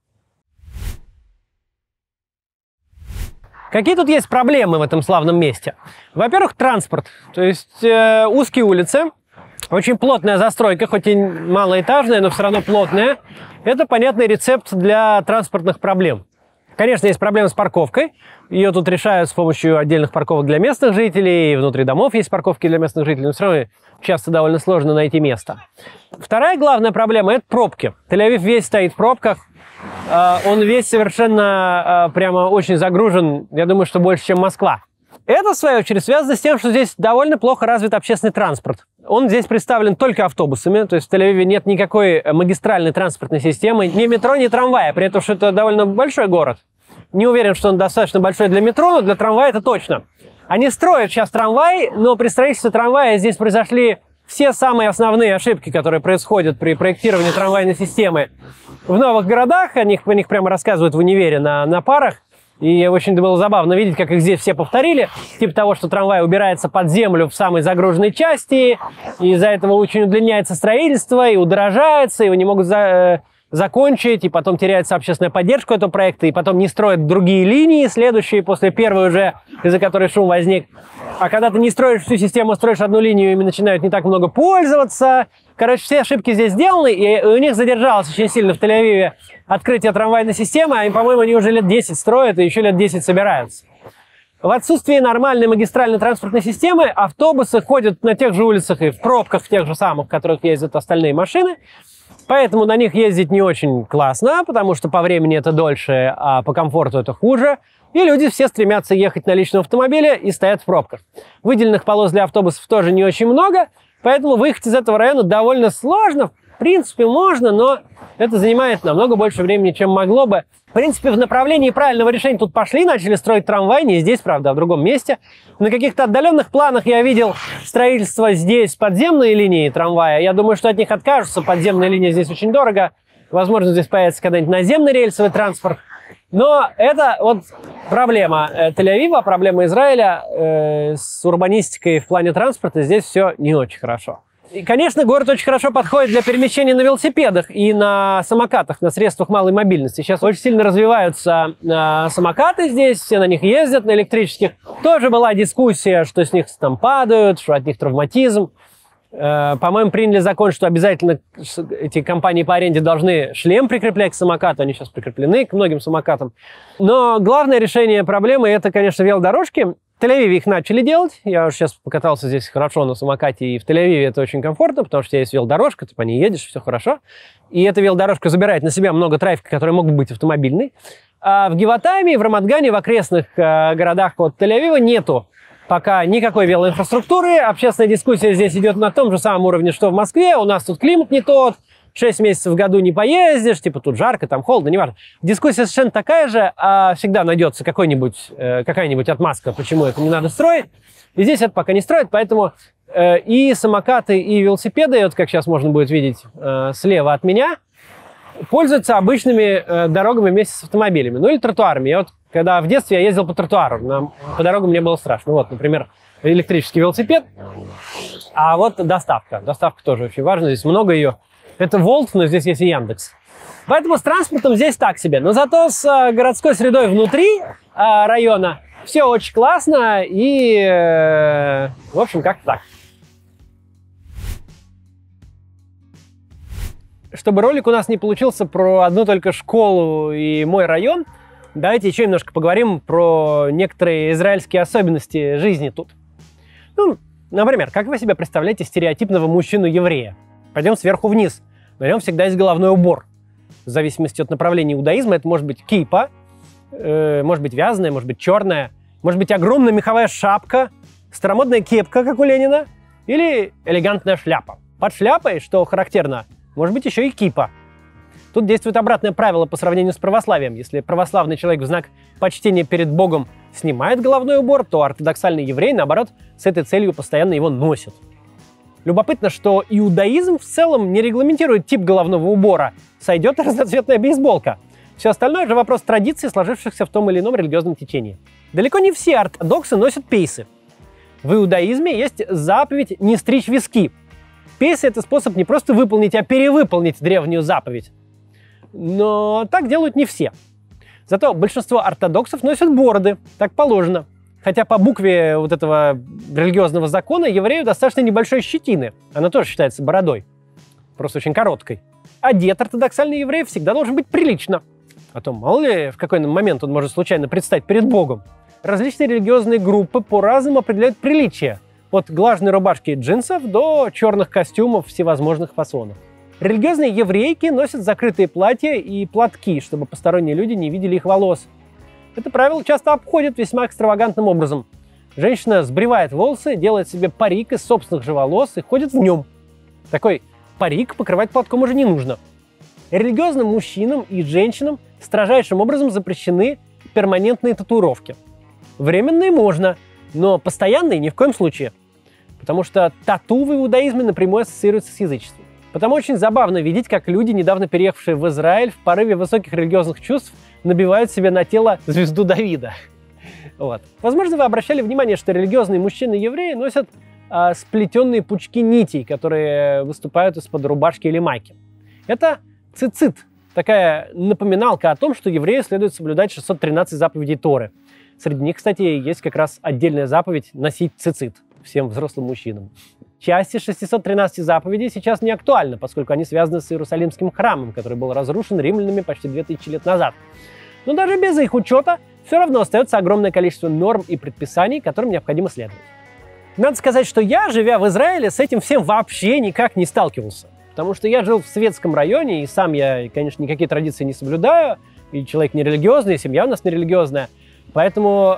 Какие тут есть проблемы в этом славном месте? Во-первых, транспорт. То есть узкие улицы, очень плотная застройка, хоть и малоэтажная, но все равно плотная. Это понятный рецепт для транспортных проблем. Конечно, есть проблемы с парковкой. Ее тут решают с помощью отдельных парковок для местных жителей. И внутри домов есть парковки для местных жителей. Но все равно часто довольно сложно найти место. Вторая главная проблема – это пробки. Тель-Авив весь стоит в пробках. Он весь совершенно прямо очень загружен. Я думаю, что больше, чем Москва. Это, в свою очередь, связано с тем, что здесь довольно плохо развит общественный транспорт. Он здесь представлен только автобусами, то есть в Тель-Авиве нет никакой магистральной транспортной системы, ни метро, ни трамвая, при этом, что это довольно большой город. Не уверен, что он достаточно большой для метро, но для трамвая это точно. Они строят сейчас трамвай, но при строительстве трамвая здесь произошли все самые основные ошибки, которые происходят при проектировании трамвайной системы в новых городах. О них прямо рассказывают в универе на парах. И очень было забавно видеть, как их здесь все повторили. Типа того, что трамвай убирается под землю в самой загруженной части, и из-за этого очень удлиняется строительство, и удорожается, его не могут закончить, и потом теряется общественная поддержка этого проекта, и потом не строят другие линии, следующие после первой уже, из-за которой шум возник. А когда ты не строишь всю систему, строишь одну линию, ими начинают не так много пользоваться. Короче, все ошибки здесь сделаны, и у них задержалось очень сильно в Тель-Авиве открытие трамвайной системы, и, по-моему, они уже лет 10 строят, и еще лет 10 собираются. В отсутствии нормальной магистральной транспортной системы автобусы ходят на тех же улицах и в пробках, в тех же самых, в которых ездят остальные машины. Поэтому на них ездить не очень классно, потому что по времени это дольше, а по комфорту это хуже. И люди все стремятся ехать на личном автомобиле и стоят в пробках. Выделенных полос для автобусов тоже не очень много, поэтому выехать из этого района довольно сложно. В принципе, можно, но это занимает намного больше времени, чем могло бы. В принципе, в направлении правильного решения тут пошли, начали строить трамвай, не здесь, правда, а в другом месте. На каких-то отдаленных планах я видел строительство здесь подземной линии трамвая. Я думаю, что от них откажутся. Подземная линия здесь очень дорого. Возможно, здесь появится когда-нибудь наземный рельсовый транспорт. Но это вот проблема Тель-Авива, проблема Израиля с урбанистикой в плане транспорта. Здесь все не очень хорошо. И, конечно, город очень хорошо подходит для перемещения на велосипедах и на самокатах, на средствах малой мобильности. Сейчас очень сильно развиваются самокаты здесь, все на них ездят, на электрических. Тоже была дискуссия, что с них там падают, что от них травматизм. По-моему, приняли закон, что обязательно эти компании по аренде должны шлем прикреплять к самокату. Они сейчас прикреплены к многим самокатам. Но главное решение проблемы – это, конечно, велодорожки. В Тель-Авиве их начали делать. Я уже сейчас покатался здесь хорошо на самокате, и в Тель-Авиве это очень комфортно, потому что у тебя есть велодорожка, ты по ней едешь, все хорошо. И эта велодорожка забирает на себя много трафика, который мог бы быть автомобильный. А в Гиватайме, в Рамат-Гане, в окрестных городах от Тель-Авива нету пока никакой велоинфраструктуры. Общественная дискуссия здесь идет на том же самом уровне, что в Москве. У нас тут климат не тот. 6 месяцев в году не поездишь, типа тут жарко, там холодно, неважно. Дискуссия совершенно такая же, а всегда найдется какая-нибудь отмазка, почему это не надо строить. И здесь это пока не строят, поэтому и самокаты, и велосипеды, вот как сейчас можно будет видеть слева от меня, пользуются обычными дорогами вместе с автомобилями, ну или тротуарами. Я вот, когда в детстве я ездил по тротуару, по дорогам мне было страшно. Вот, например, электрический велосипед. А вот доставка. Доставка тоже очень важна, здесь много ее. Это Wolt, но здесь есть и Яндекс. Поэтому с транспортом здесь так себе. Но зато с городской средой внутри района все очень классно и, в общем, как-то так. Чтобы ролик у нас не получился про одну только школу и мой район, давайте еще немножко поговорим про некоторые израильские особенности жизни тут. Ну, например, как вы себе представляете стереотипного мужчину-еврея? Пойдем сверху вниз. На нем всегда есть головной убор. В зависимости от направления иудаизма это может быть кипа, может быть вязаная, может быть черная, может быть огромная меховая шапка, старомодная кепка, как у Ленина, или элегантная шляпа. Под шляпой, что характерно, может быть еще и кипа. Тут действует обратное правило по сравнению с православием. Если православный человек в знак почтения перед Богом снимает головной убор, то ортодоксальный еврей, наоборот, с этой целью постоянно его носит. Любопытно, что иудаизм в целом не регламентирует тип головного убора. Сойдет разноцветная бейсболка. Все остальное же вопрос традиций, сложившихся в том или ином религиозном течении. Далеко не все ортодоксы носят пейсы. В иудаизме есть заповедь не стричь виски. Пейсы — это способ не просто выполнить, а перевыполнить древнюю заповедь. Но так делают не все. Зато большинство ортодоксов носят бороды, так положено. Хотя по букве вот этого религиозного закона еврею достаточно небольшой щетины. Она тоже считается бородой, просто очень короткой. Одет ортодоксальный еврей всегда должен быть прилично. А то, мало ли, в какой момент он может случайно предстать перед Богом. Различные религиозные группы по-разному определяют приличие. От глажной рубашки и джинсов до черных костюмов всевозможных фасонов. Религиозные еврейки носят закрытые платья и платки, чтобы посторонние люди не видели их волос. Это правило часто обходят весьма экстравагантным образом. Женщина сбривает волосы, делает себе парик из собственных же волос и ходит в нем. Такой парик покрывать платком уже не нужно. Религиозным мужчинам и женщинам строжайшим образом запрещены перманентные татуировки. Временные можно, но постоянные ни в коем случае. Потому что тату в иудаизме напрямую ассоциируется с язычеством. Потому очень забавно видеть, как люди, недавно переехавшие в Израиль, в порыве высоких религиозных чувств набивают себе на тело звезду Давида. Вот. Возможно, вы обращали внимание, что религиозные мужчины-евреи носят сплетенные пучки нитей, которые выступают из-под рубашки или майки. Это цицит, такая напоминалка о том, что еврею следует соблюдать 613 заповедей Торы. Среди них, кстати, есть как раз отдельная заповедь носить цицит всем взрослым мужчинам. Часть из 613 заповедей сейчас не актуальна, поскольку они связаны с Иерусалимским храмом, который был разрушен римлянами почти 2000 лет назад. Но даже без их учета все равно остается огромное количество норм и предписаний, которым необходимо следовать. Надо сказать, что я, живя в Израиле, с этим всем вообще никак не сталкивался. Потому что я жил в светском районе, и сам я, конечно, никакие традиции не соблюдаю, и человек нерелигиозный, и семья у нас нерелигиозная. Поэтому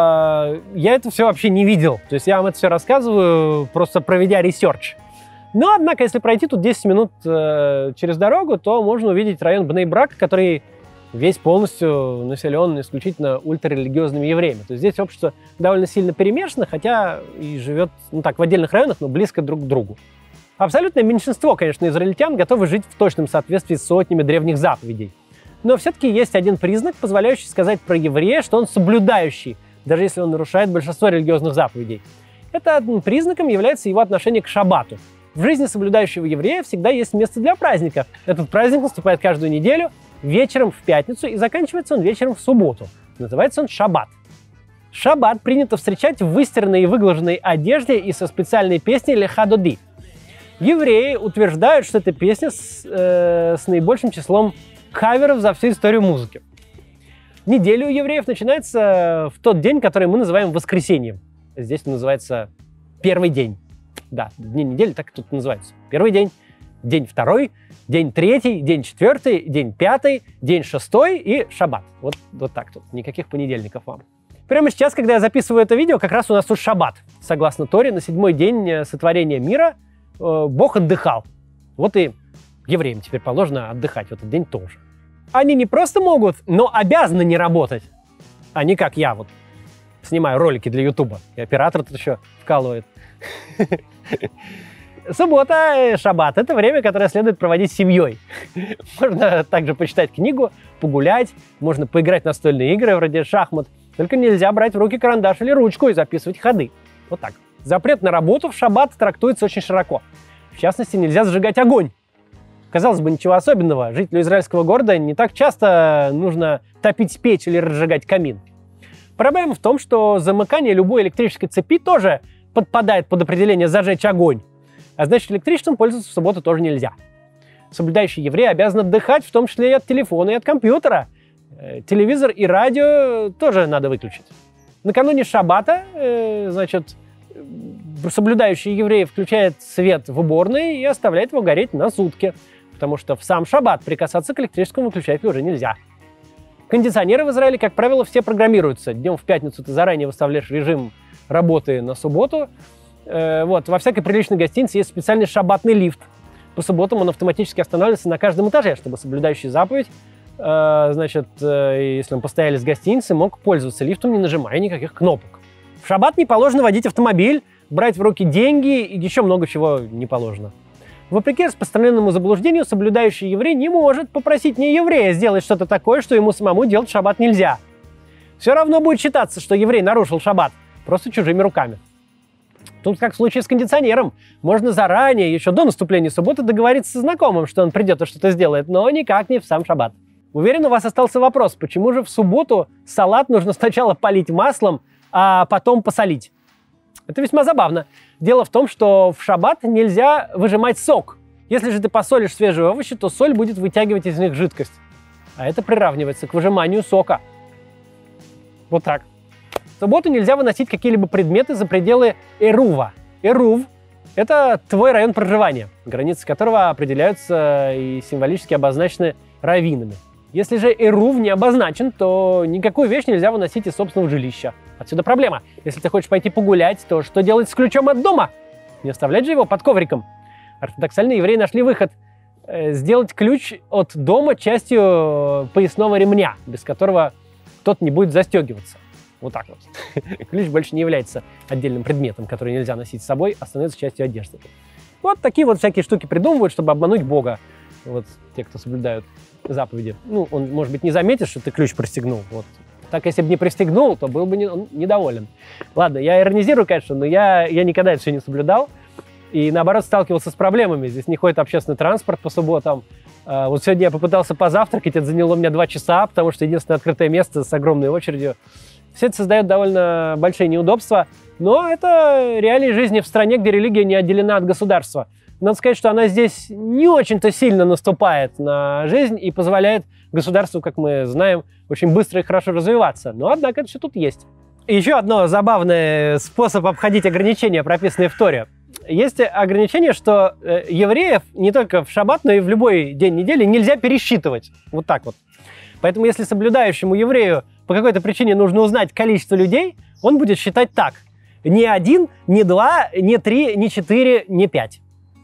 я это все вообще не видел. То есть я вам это все рассказываю, просто проведя ресерч. Но, однако, если пройти тут 10 минут через дорогу, то можно увидеть район Бней-Брак, который весь полностью населен исключительно ультрарелигиозными евреями. То есть здесь общество довольно сильно перемешано, хотя и живет, ну так, в отдельных районах, но близко друг к другу. Абсолютное меньшинство, конечно, израильтян готовы жить в точном соответствии с сотнями древних заповедей. Но все-таки есть один признак, позволяющий сказать про еврея, что он соблюдающий, даже если он нарушает большинство религиозных заповедей. Этим признаком является его отношение к шаббату. В жизни соблюдающего еврея всегда есть место для праздника. Этот праздник наступает каждую неделю, вечером в пятницу, и заканчивается он вечером в субботу. Называется он шаббат. Шаббат принято встречать в выстиранной и выглаженной одежде и со специальной песней «Леха-доди». Евреи утверждают, что эта песня с наибольшим числом каверов за всю историю музыки. Неделя у евреев начинается в тот день, который мы называем воскресеньем. Здесь это называется первый день. Да, дни недели так тут называются. Первый день, день второй, день третий, день четвертый, день пятый, день шестой и шаббат. Вот так тут. Никаких понедельников вам. Прямо сейчас, когда я записываю это видео, как раз у нас тут шаббат. Согласно Торе, на 7-й день сотворения мира Бог отдыхал. Вот и евреям теперь положено отдыхать в этот день тоже. Они не просто могут, но обязаны не работать. Они, как я, вот снимаю ролики для Ютуба, и оператор тут еще вкалывает. Суббота, шаббат — это время, которое следует проводить с семьей. Можно также почитать книгу, погулять, можно поиграть в настольные игры вроде шахмат. Только нельзя брать в руки карандаш или ручку и записывать ходы. Вот так. Запрет на работу в шаббат трактуется очень широко. В частности, нельзя зажигать огонь. Казалось бы, ничего особенного. Жителю израильского города не так часто нужно топить печь или разжигать камин. Проблема в том, что замыкание любой электрической цепи тоже подпадает под определение «зажечь огонь». А значит, электричеством пользоваться в субботу тоже нельзя. Соблюдающий еврей обязан отдыхать, в том числе и от телефона, и от компьютера. Телевизор и радио тоже надо выключить. Накануне шаббата, соблюдающий еврей включает свет в уборной и оставляет его гореть на сутки, потому что в сам шаббат прикасаться к электрическому выключателю уже нельзя. Кондиционеры в Израиле, как правило, все программируются. Днем в пятницу ты заранее выставляешь режим работы на субботу. Во всякой приличной гостинице есть специальный шаббатный лифт. По субботам он автоматически останавливается на каждом этаже, чтобы соблюдающий заповедь, если он постоялец гостиницы, мог пользоваться лифтом, не нажимая никаких кнопок. В шаббат не положено водить автомобиль, брать в руки деньги и еще много чего не положено. Вопреки распространенному заблуждению, соблюдающий еврей не может попросить нееврея сделать что-то такое, что ему самому делать в шаббат нельзя. Все равно будет считаться, что еврей нарушил шаббат, просто чужими руками. Тут, как в случае с кондиционером, можно заранее, еще до наступления субботы, договориться со знакомым, что он придет и что-то сделает, но никак не в сам шаббат. Уверен, у вас остался вопрос, почему же в субботу салат нужно сначала полить маслом, а потом посолить? Это весьма забавно. Дело в том, что в шаббат нельзя выжимать сок. Если же ты посолишь свежие овощи, то соль будет вытягивать из них жидкость. А это приравнивается к выжиманию сока. Вот так. В субботу нельзя выносить какие-либо предметы за пределы эрува. Эрув – это твой район проживания, границы которого определяются и символически обозначены раввинами. Если же эрув не обозначен, то никакую вещь нельзя выносить из собственного жилища. Отсюда проблема. Если ты хочешь пойти погулять, то что делать с ключом от дома? Не оставлять же его под ковриком. Ортодоксальные евреи нашли выход – сделать ключ от дома частью поясного ремня, без которого тот не будет застегиваться. Вот так вот. Ключ больше не является отдельным предметом, который нельзя носить с собой, а становится частью одежды. Вот такие вот всякие штуки придумывают, чтобы обмануть Бога. Вот те, кто соблюдают заповеди. Он, может быть, не заметит, что ты ключ пристегнул. Вот. Так, если бы не пристегнул, то был бы недоволен. Ладно, я иронизирую, конечно, но я никогда это все не соблюдал. И, наоборот, сталкивался с проблемами. Здесь не ходит общественный транспорт по субботам. Вот сегодня я попытался позавтракать, это заняло у меня 2 часа, потому что единственное открытое место с огромной очередью. Все это создает довольно большие неудобства, но это реалии жизни в стране, где религия не отделена от государства. Надо сказать, что она здесь не очень-то сильно наступает на жизнь и позволяет государству, как мы знаем, очень быстро и хорошо развиваться. Но, однако, это все тут есть. И еще одно забавный способ обходить ограничения, прописанные в Торе. Есть ограничение, что евреев не только в шаббат, но и в любой день недели нельзя пересчитывать. Вот так вот. Поэтому, если соблюдающему еврею по какой-то причине нужно узнать количество людей, он будет считать так. Не 1, не 2, не 3, не 4, не 5.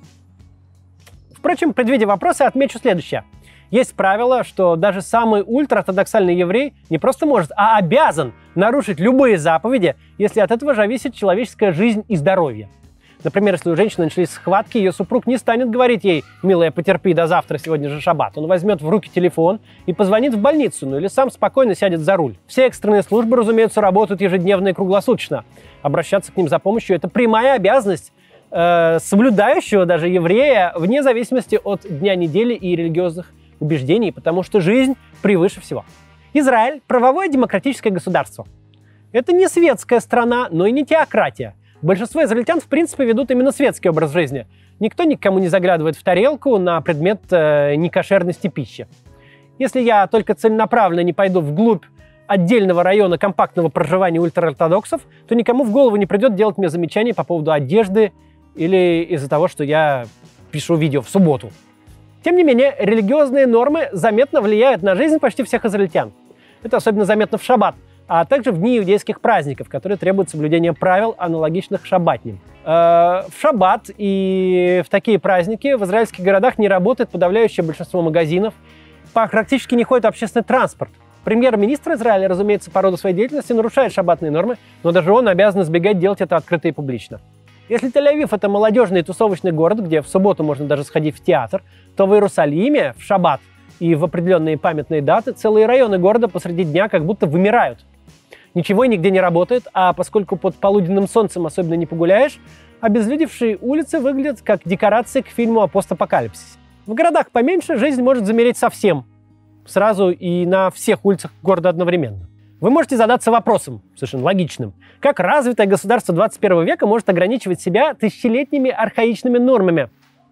Впрочем, предвидя вопросы, отмечу следующее. Есть правило, что даже самый ультраортодоксальный еврей не просто может, а обязан нарушить любые заповеди, если от этого зависит человеческая жизнь и здоровье. Например, если у женщины начались схватки, ее супруг не станет говорить ей: «Милая, потерпи до завтра, сегодня же шаббат». Он возьмет в руки телефон и позвонит в больницу, или сам спокойно сядет за руль. Все экстренные службы, разумеется, работают ежедневно и круглосуточно. Обращаться к ним за помощью – это прямая обязанность соблюдающего даже еврея, вне зависимости от дня недели и религиозных убеждений, потому что жизнь превыше всего. Израиль – правовое демократическое государство. Это не светская страна, но и не теократия. Большинство израильтян, в принципе, ведут именно светский образ жизни. Никто никому не заглядывает в тарелку на предмет некошерности пищи. Если я только целенаправленно не пойду вглубь отдельного района компактного проживания ультраортодоксов, то никому в голову не придет делать мне замечания по поводу одежды или из-за того, что я пишу видео в субботу. Тем не менее, религиозные нормы заметно влияют на жизнь почти всех израильтян. Это особенно заметно в шаббат, а также в дни иудейских праздников, которые требуют соблюдения правил, аналогичных шаббатним. В шаббат и в такие праздники в израильских городах не работает подавляющее большинство магазинов, практически не ходит общественный транспорт. Премьер-министр Израиля, разумеется, по роду своей деятельности нарушает шаббатные нормы, но даже он обязан избегать делать это открыто и публично. Если Тель-Авив – это молодежный и тусовочный город, где в субботу можно даже сходить в театр, то в Иерусалиме в шаббат и в определенные памятные даты целые районы города посреди дня как будто вымирают. ничего и нигде не работает, а поскольку под полуденным солнцем особенно не погуляешь, обезлюдевшие улицы выглядят как декорации к фильму о постапокалипсисе. В городах поменьше жизнь может замереть совсем, сразу и на всех улицах города одновременно. Вы можете задаться вопросом, совершенно логичным, как развитое государство 21 века может ограничивать себя тысячелетними архаичными нормами?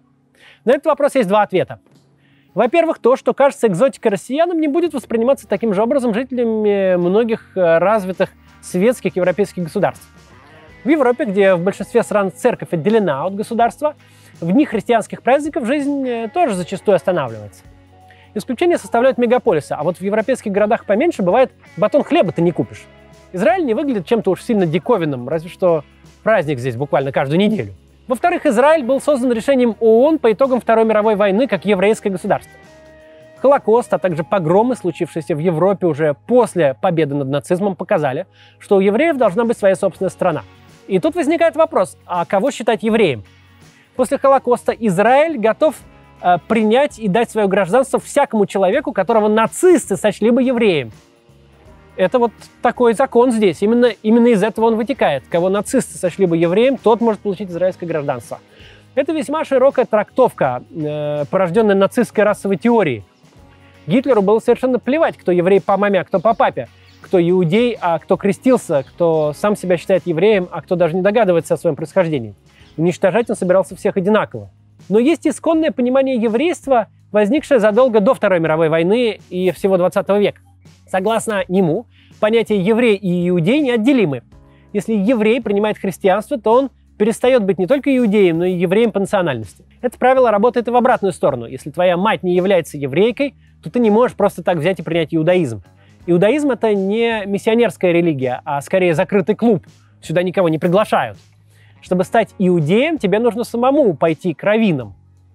На этот вопрос есть два ответа. Во-первых, то, что кажется экзотикой россиянам, не будет восприниматься таким же образом жителями многих развитых светских европейских государств. В Европе, где в большинстве стран церковь отделена от государства, в дни христианских праздников жизнь тоже зачастую останавливается. Исключение составляют мегаполисы, а вот в европейских городах поменьше бывает батон хлеба ты не купишь. Израиль не выглядит чем-то уж сильно диковинным, разве что праздник здесь буквально каждую неделю. Во-вторых, Израиль был создан решением ООН по итогам Второй мировой войны как еврейское государство. Холокост, а также погромы, случившиеся в Европе уже после победы над нацизмом, показали, что у евреев должна быть своя собственная страна. И тут возникает вопрос, а кого считать евреем? После Холокоста Израиль готов принять и дать свое гражданство всякому человеку, которого нацисты сочли бы евреем. Это вот такой закон здесь. Именно из этого он вытекает. Кого нацисты сочли бы евреем, тот может получить израильское гражданство. Это весьма широкая трактовка, порожденная нацистской расовой теорией. Гитлеру было совершенно плевать, кто еврей по маме, а кто по папе, кто иудей, а кто крестился, кто сам себя считает евреем, а кто даже не догадывается о своем происхождении. Уничтожать он собирался всех одинаково. Но есть исконное понимание еврейства, возникшее задолго до Второй мировой войны и всего 20 века. Согласно нему, понятия еврей и иудей неотделимы. Если еврей принимает христианство, то он перестает быть не только иудеем, но и евреем по национальности. Это правило работает и в обратную сторону. Если твоя мать не является еврейкой, то ты не можешь просто так взять и принять иудаизм. Иудаизм — это не миссионерская религия, а скорее закрытый клуб. Сюда никого не приглашают. Чтобы стать иудеем, тебе нужно самому пойти к раввинам.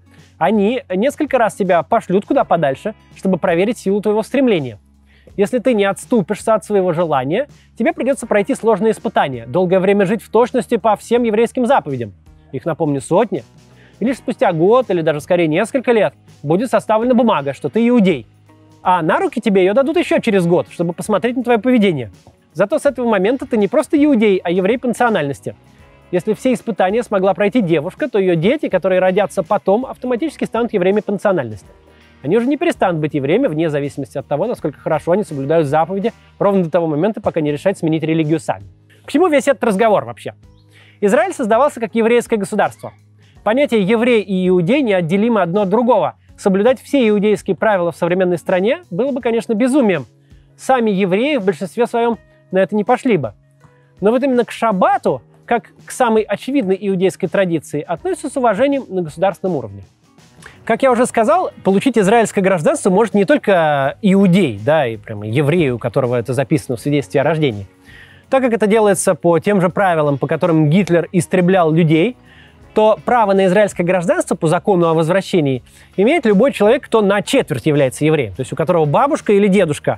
Они несколько раз тебя пошлют куда подальше, чтобы проверить силу твоего стремления. Если ты не отступишься от своего желания, тебе придется пройти сложные испытания, долгое время жить в точности по всем еврейским заповедям. Их, напомню, сотни. И лишь спустя год, или даже скорее несколько лет, будет составлена бумага, что ты иудей. А на руки тебе ее дадут еще через год, чтобы посмотреть на твое поведение. Зато с этого момента ты не просто иудей, а еврей по национальности. Если все испытания смогла пройти девушка, то ее дети, которые родятся потом, автоматически станут евреями по национальности. Они уже не перестанут быть евреями вне зависимости от того, насколько хорошо они соблюдают заповеди, ровно до того момента, пока не решают сменить религию сами. К чему весь этот разговор вообще? Израиль создавался как еврейское государство. Понятие «еврей» и «иудей» неотделимы одно от другого. Соблюдать все иудейские правила в современной стране было бы, конечно, безумием. Сами евреи в большинстве своем на это не пошли бы. Но вот именно к шаббату, как к самой очевидной иудейской традиции, относятся с уважением на государственном уровне. Как я уже сказал, получить израильское гражданство может не только иудей, да, и прямо еврей, у которого это записано в свидетельстве о рождении. Так как это делается по тем же правилам, по которым Гитлер истреблял людей, то право на израильское гражданство по закону о возвращении имеет любой человек, кто на четверть является евреем, то есть у которого бабушка или дедушка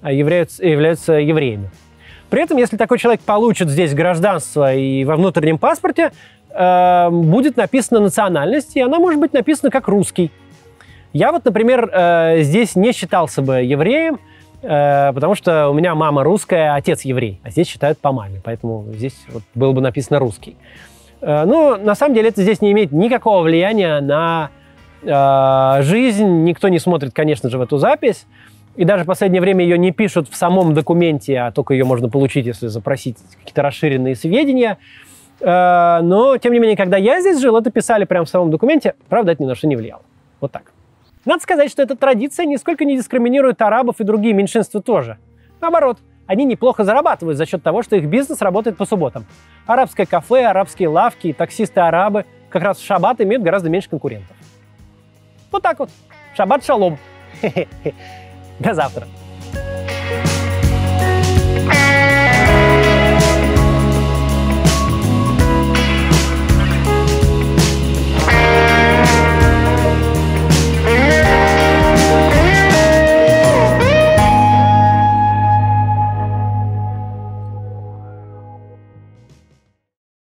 являются евреями. При этом, если такой человек получит здесь гражданство и во внутреннем паспорте, будет написана национальность, и она может быть написана как русский. Я вот, например, здесь не считался бы евреем, потому что у меня мама русская, отец еврей, а здесь считают по маме, поэтому здесь вот было бы написано русский. Но на самом деле это здесь не имеет никакого влияния на жизнь, никто не смотрит, конечно же, в эту запись, и даже в последнее время ее не пишут в самом документе, а только ее можно получить, если запросить какие-то расширенные сведения. Но, тем не менее, когда я здесь жил, это писали прямо в самом документе. Правда, это ни на что не влияло. Вот так. Надо сказать, что эта традиция нисколько не дискриминирует арабов и другие меньшинства тоже. Наоборот, они неплохо зарабатывают за счет того, что их бизнес работает по субботам. Арабское кафе, арабские лавки и таксисты-арабы как раз в шаббат имеют гораздо меньше конкурентов. Вот так вот. Шаббат шалом. До завтра.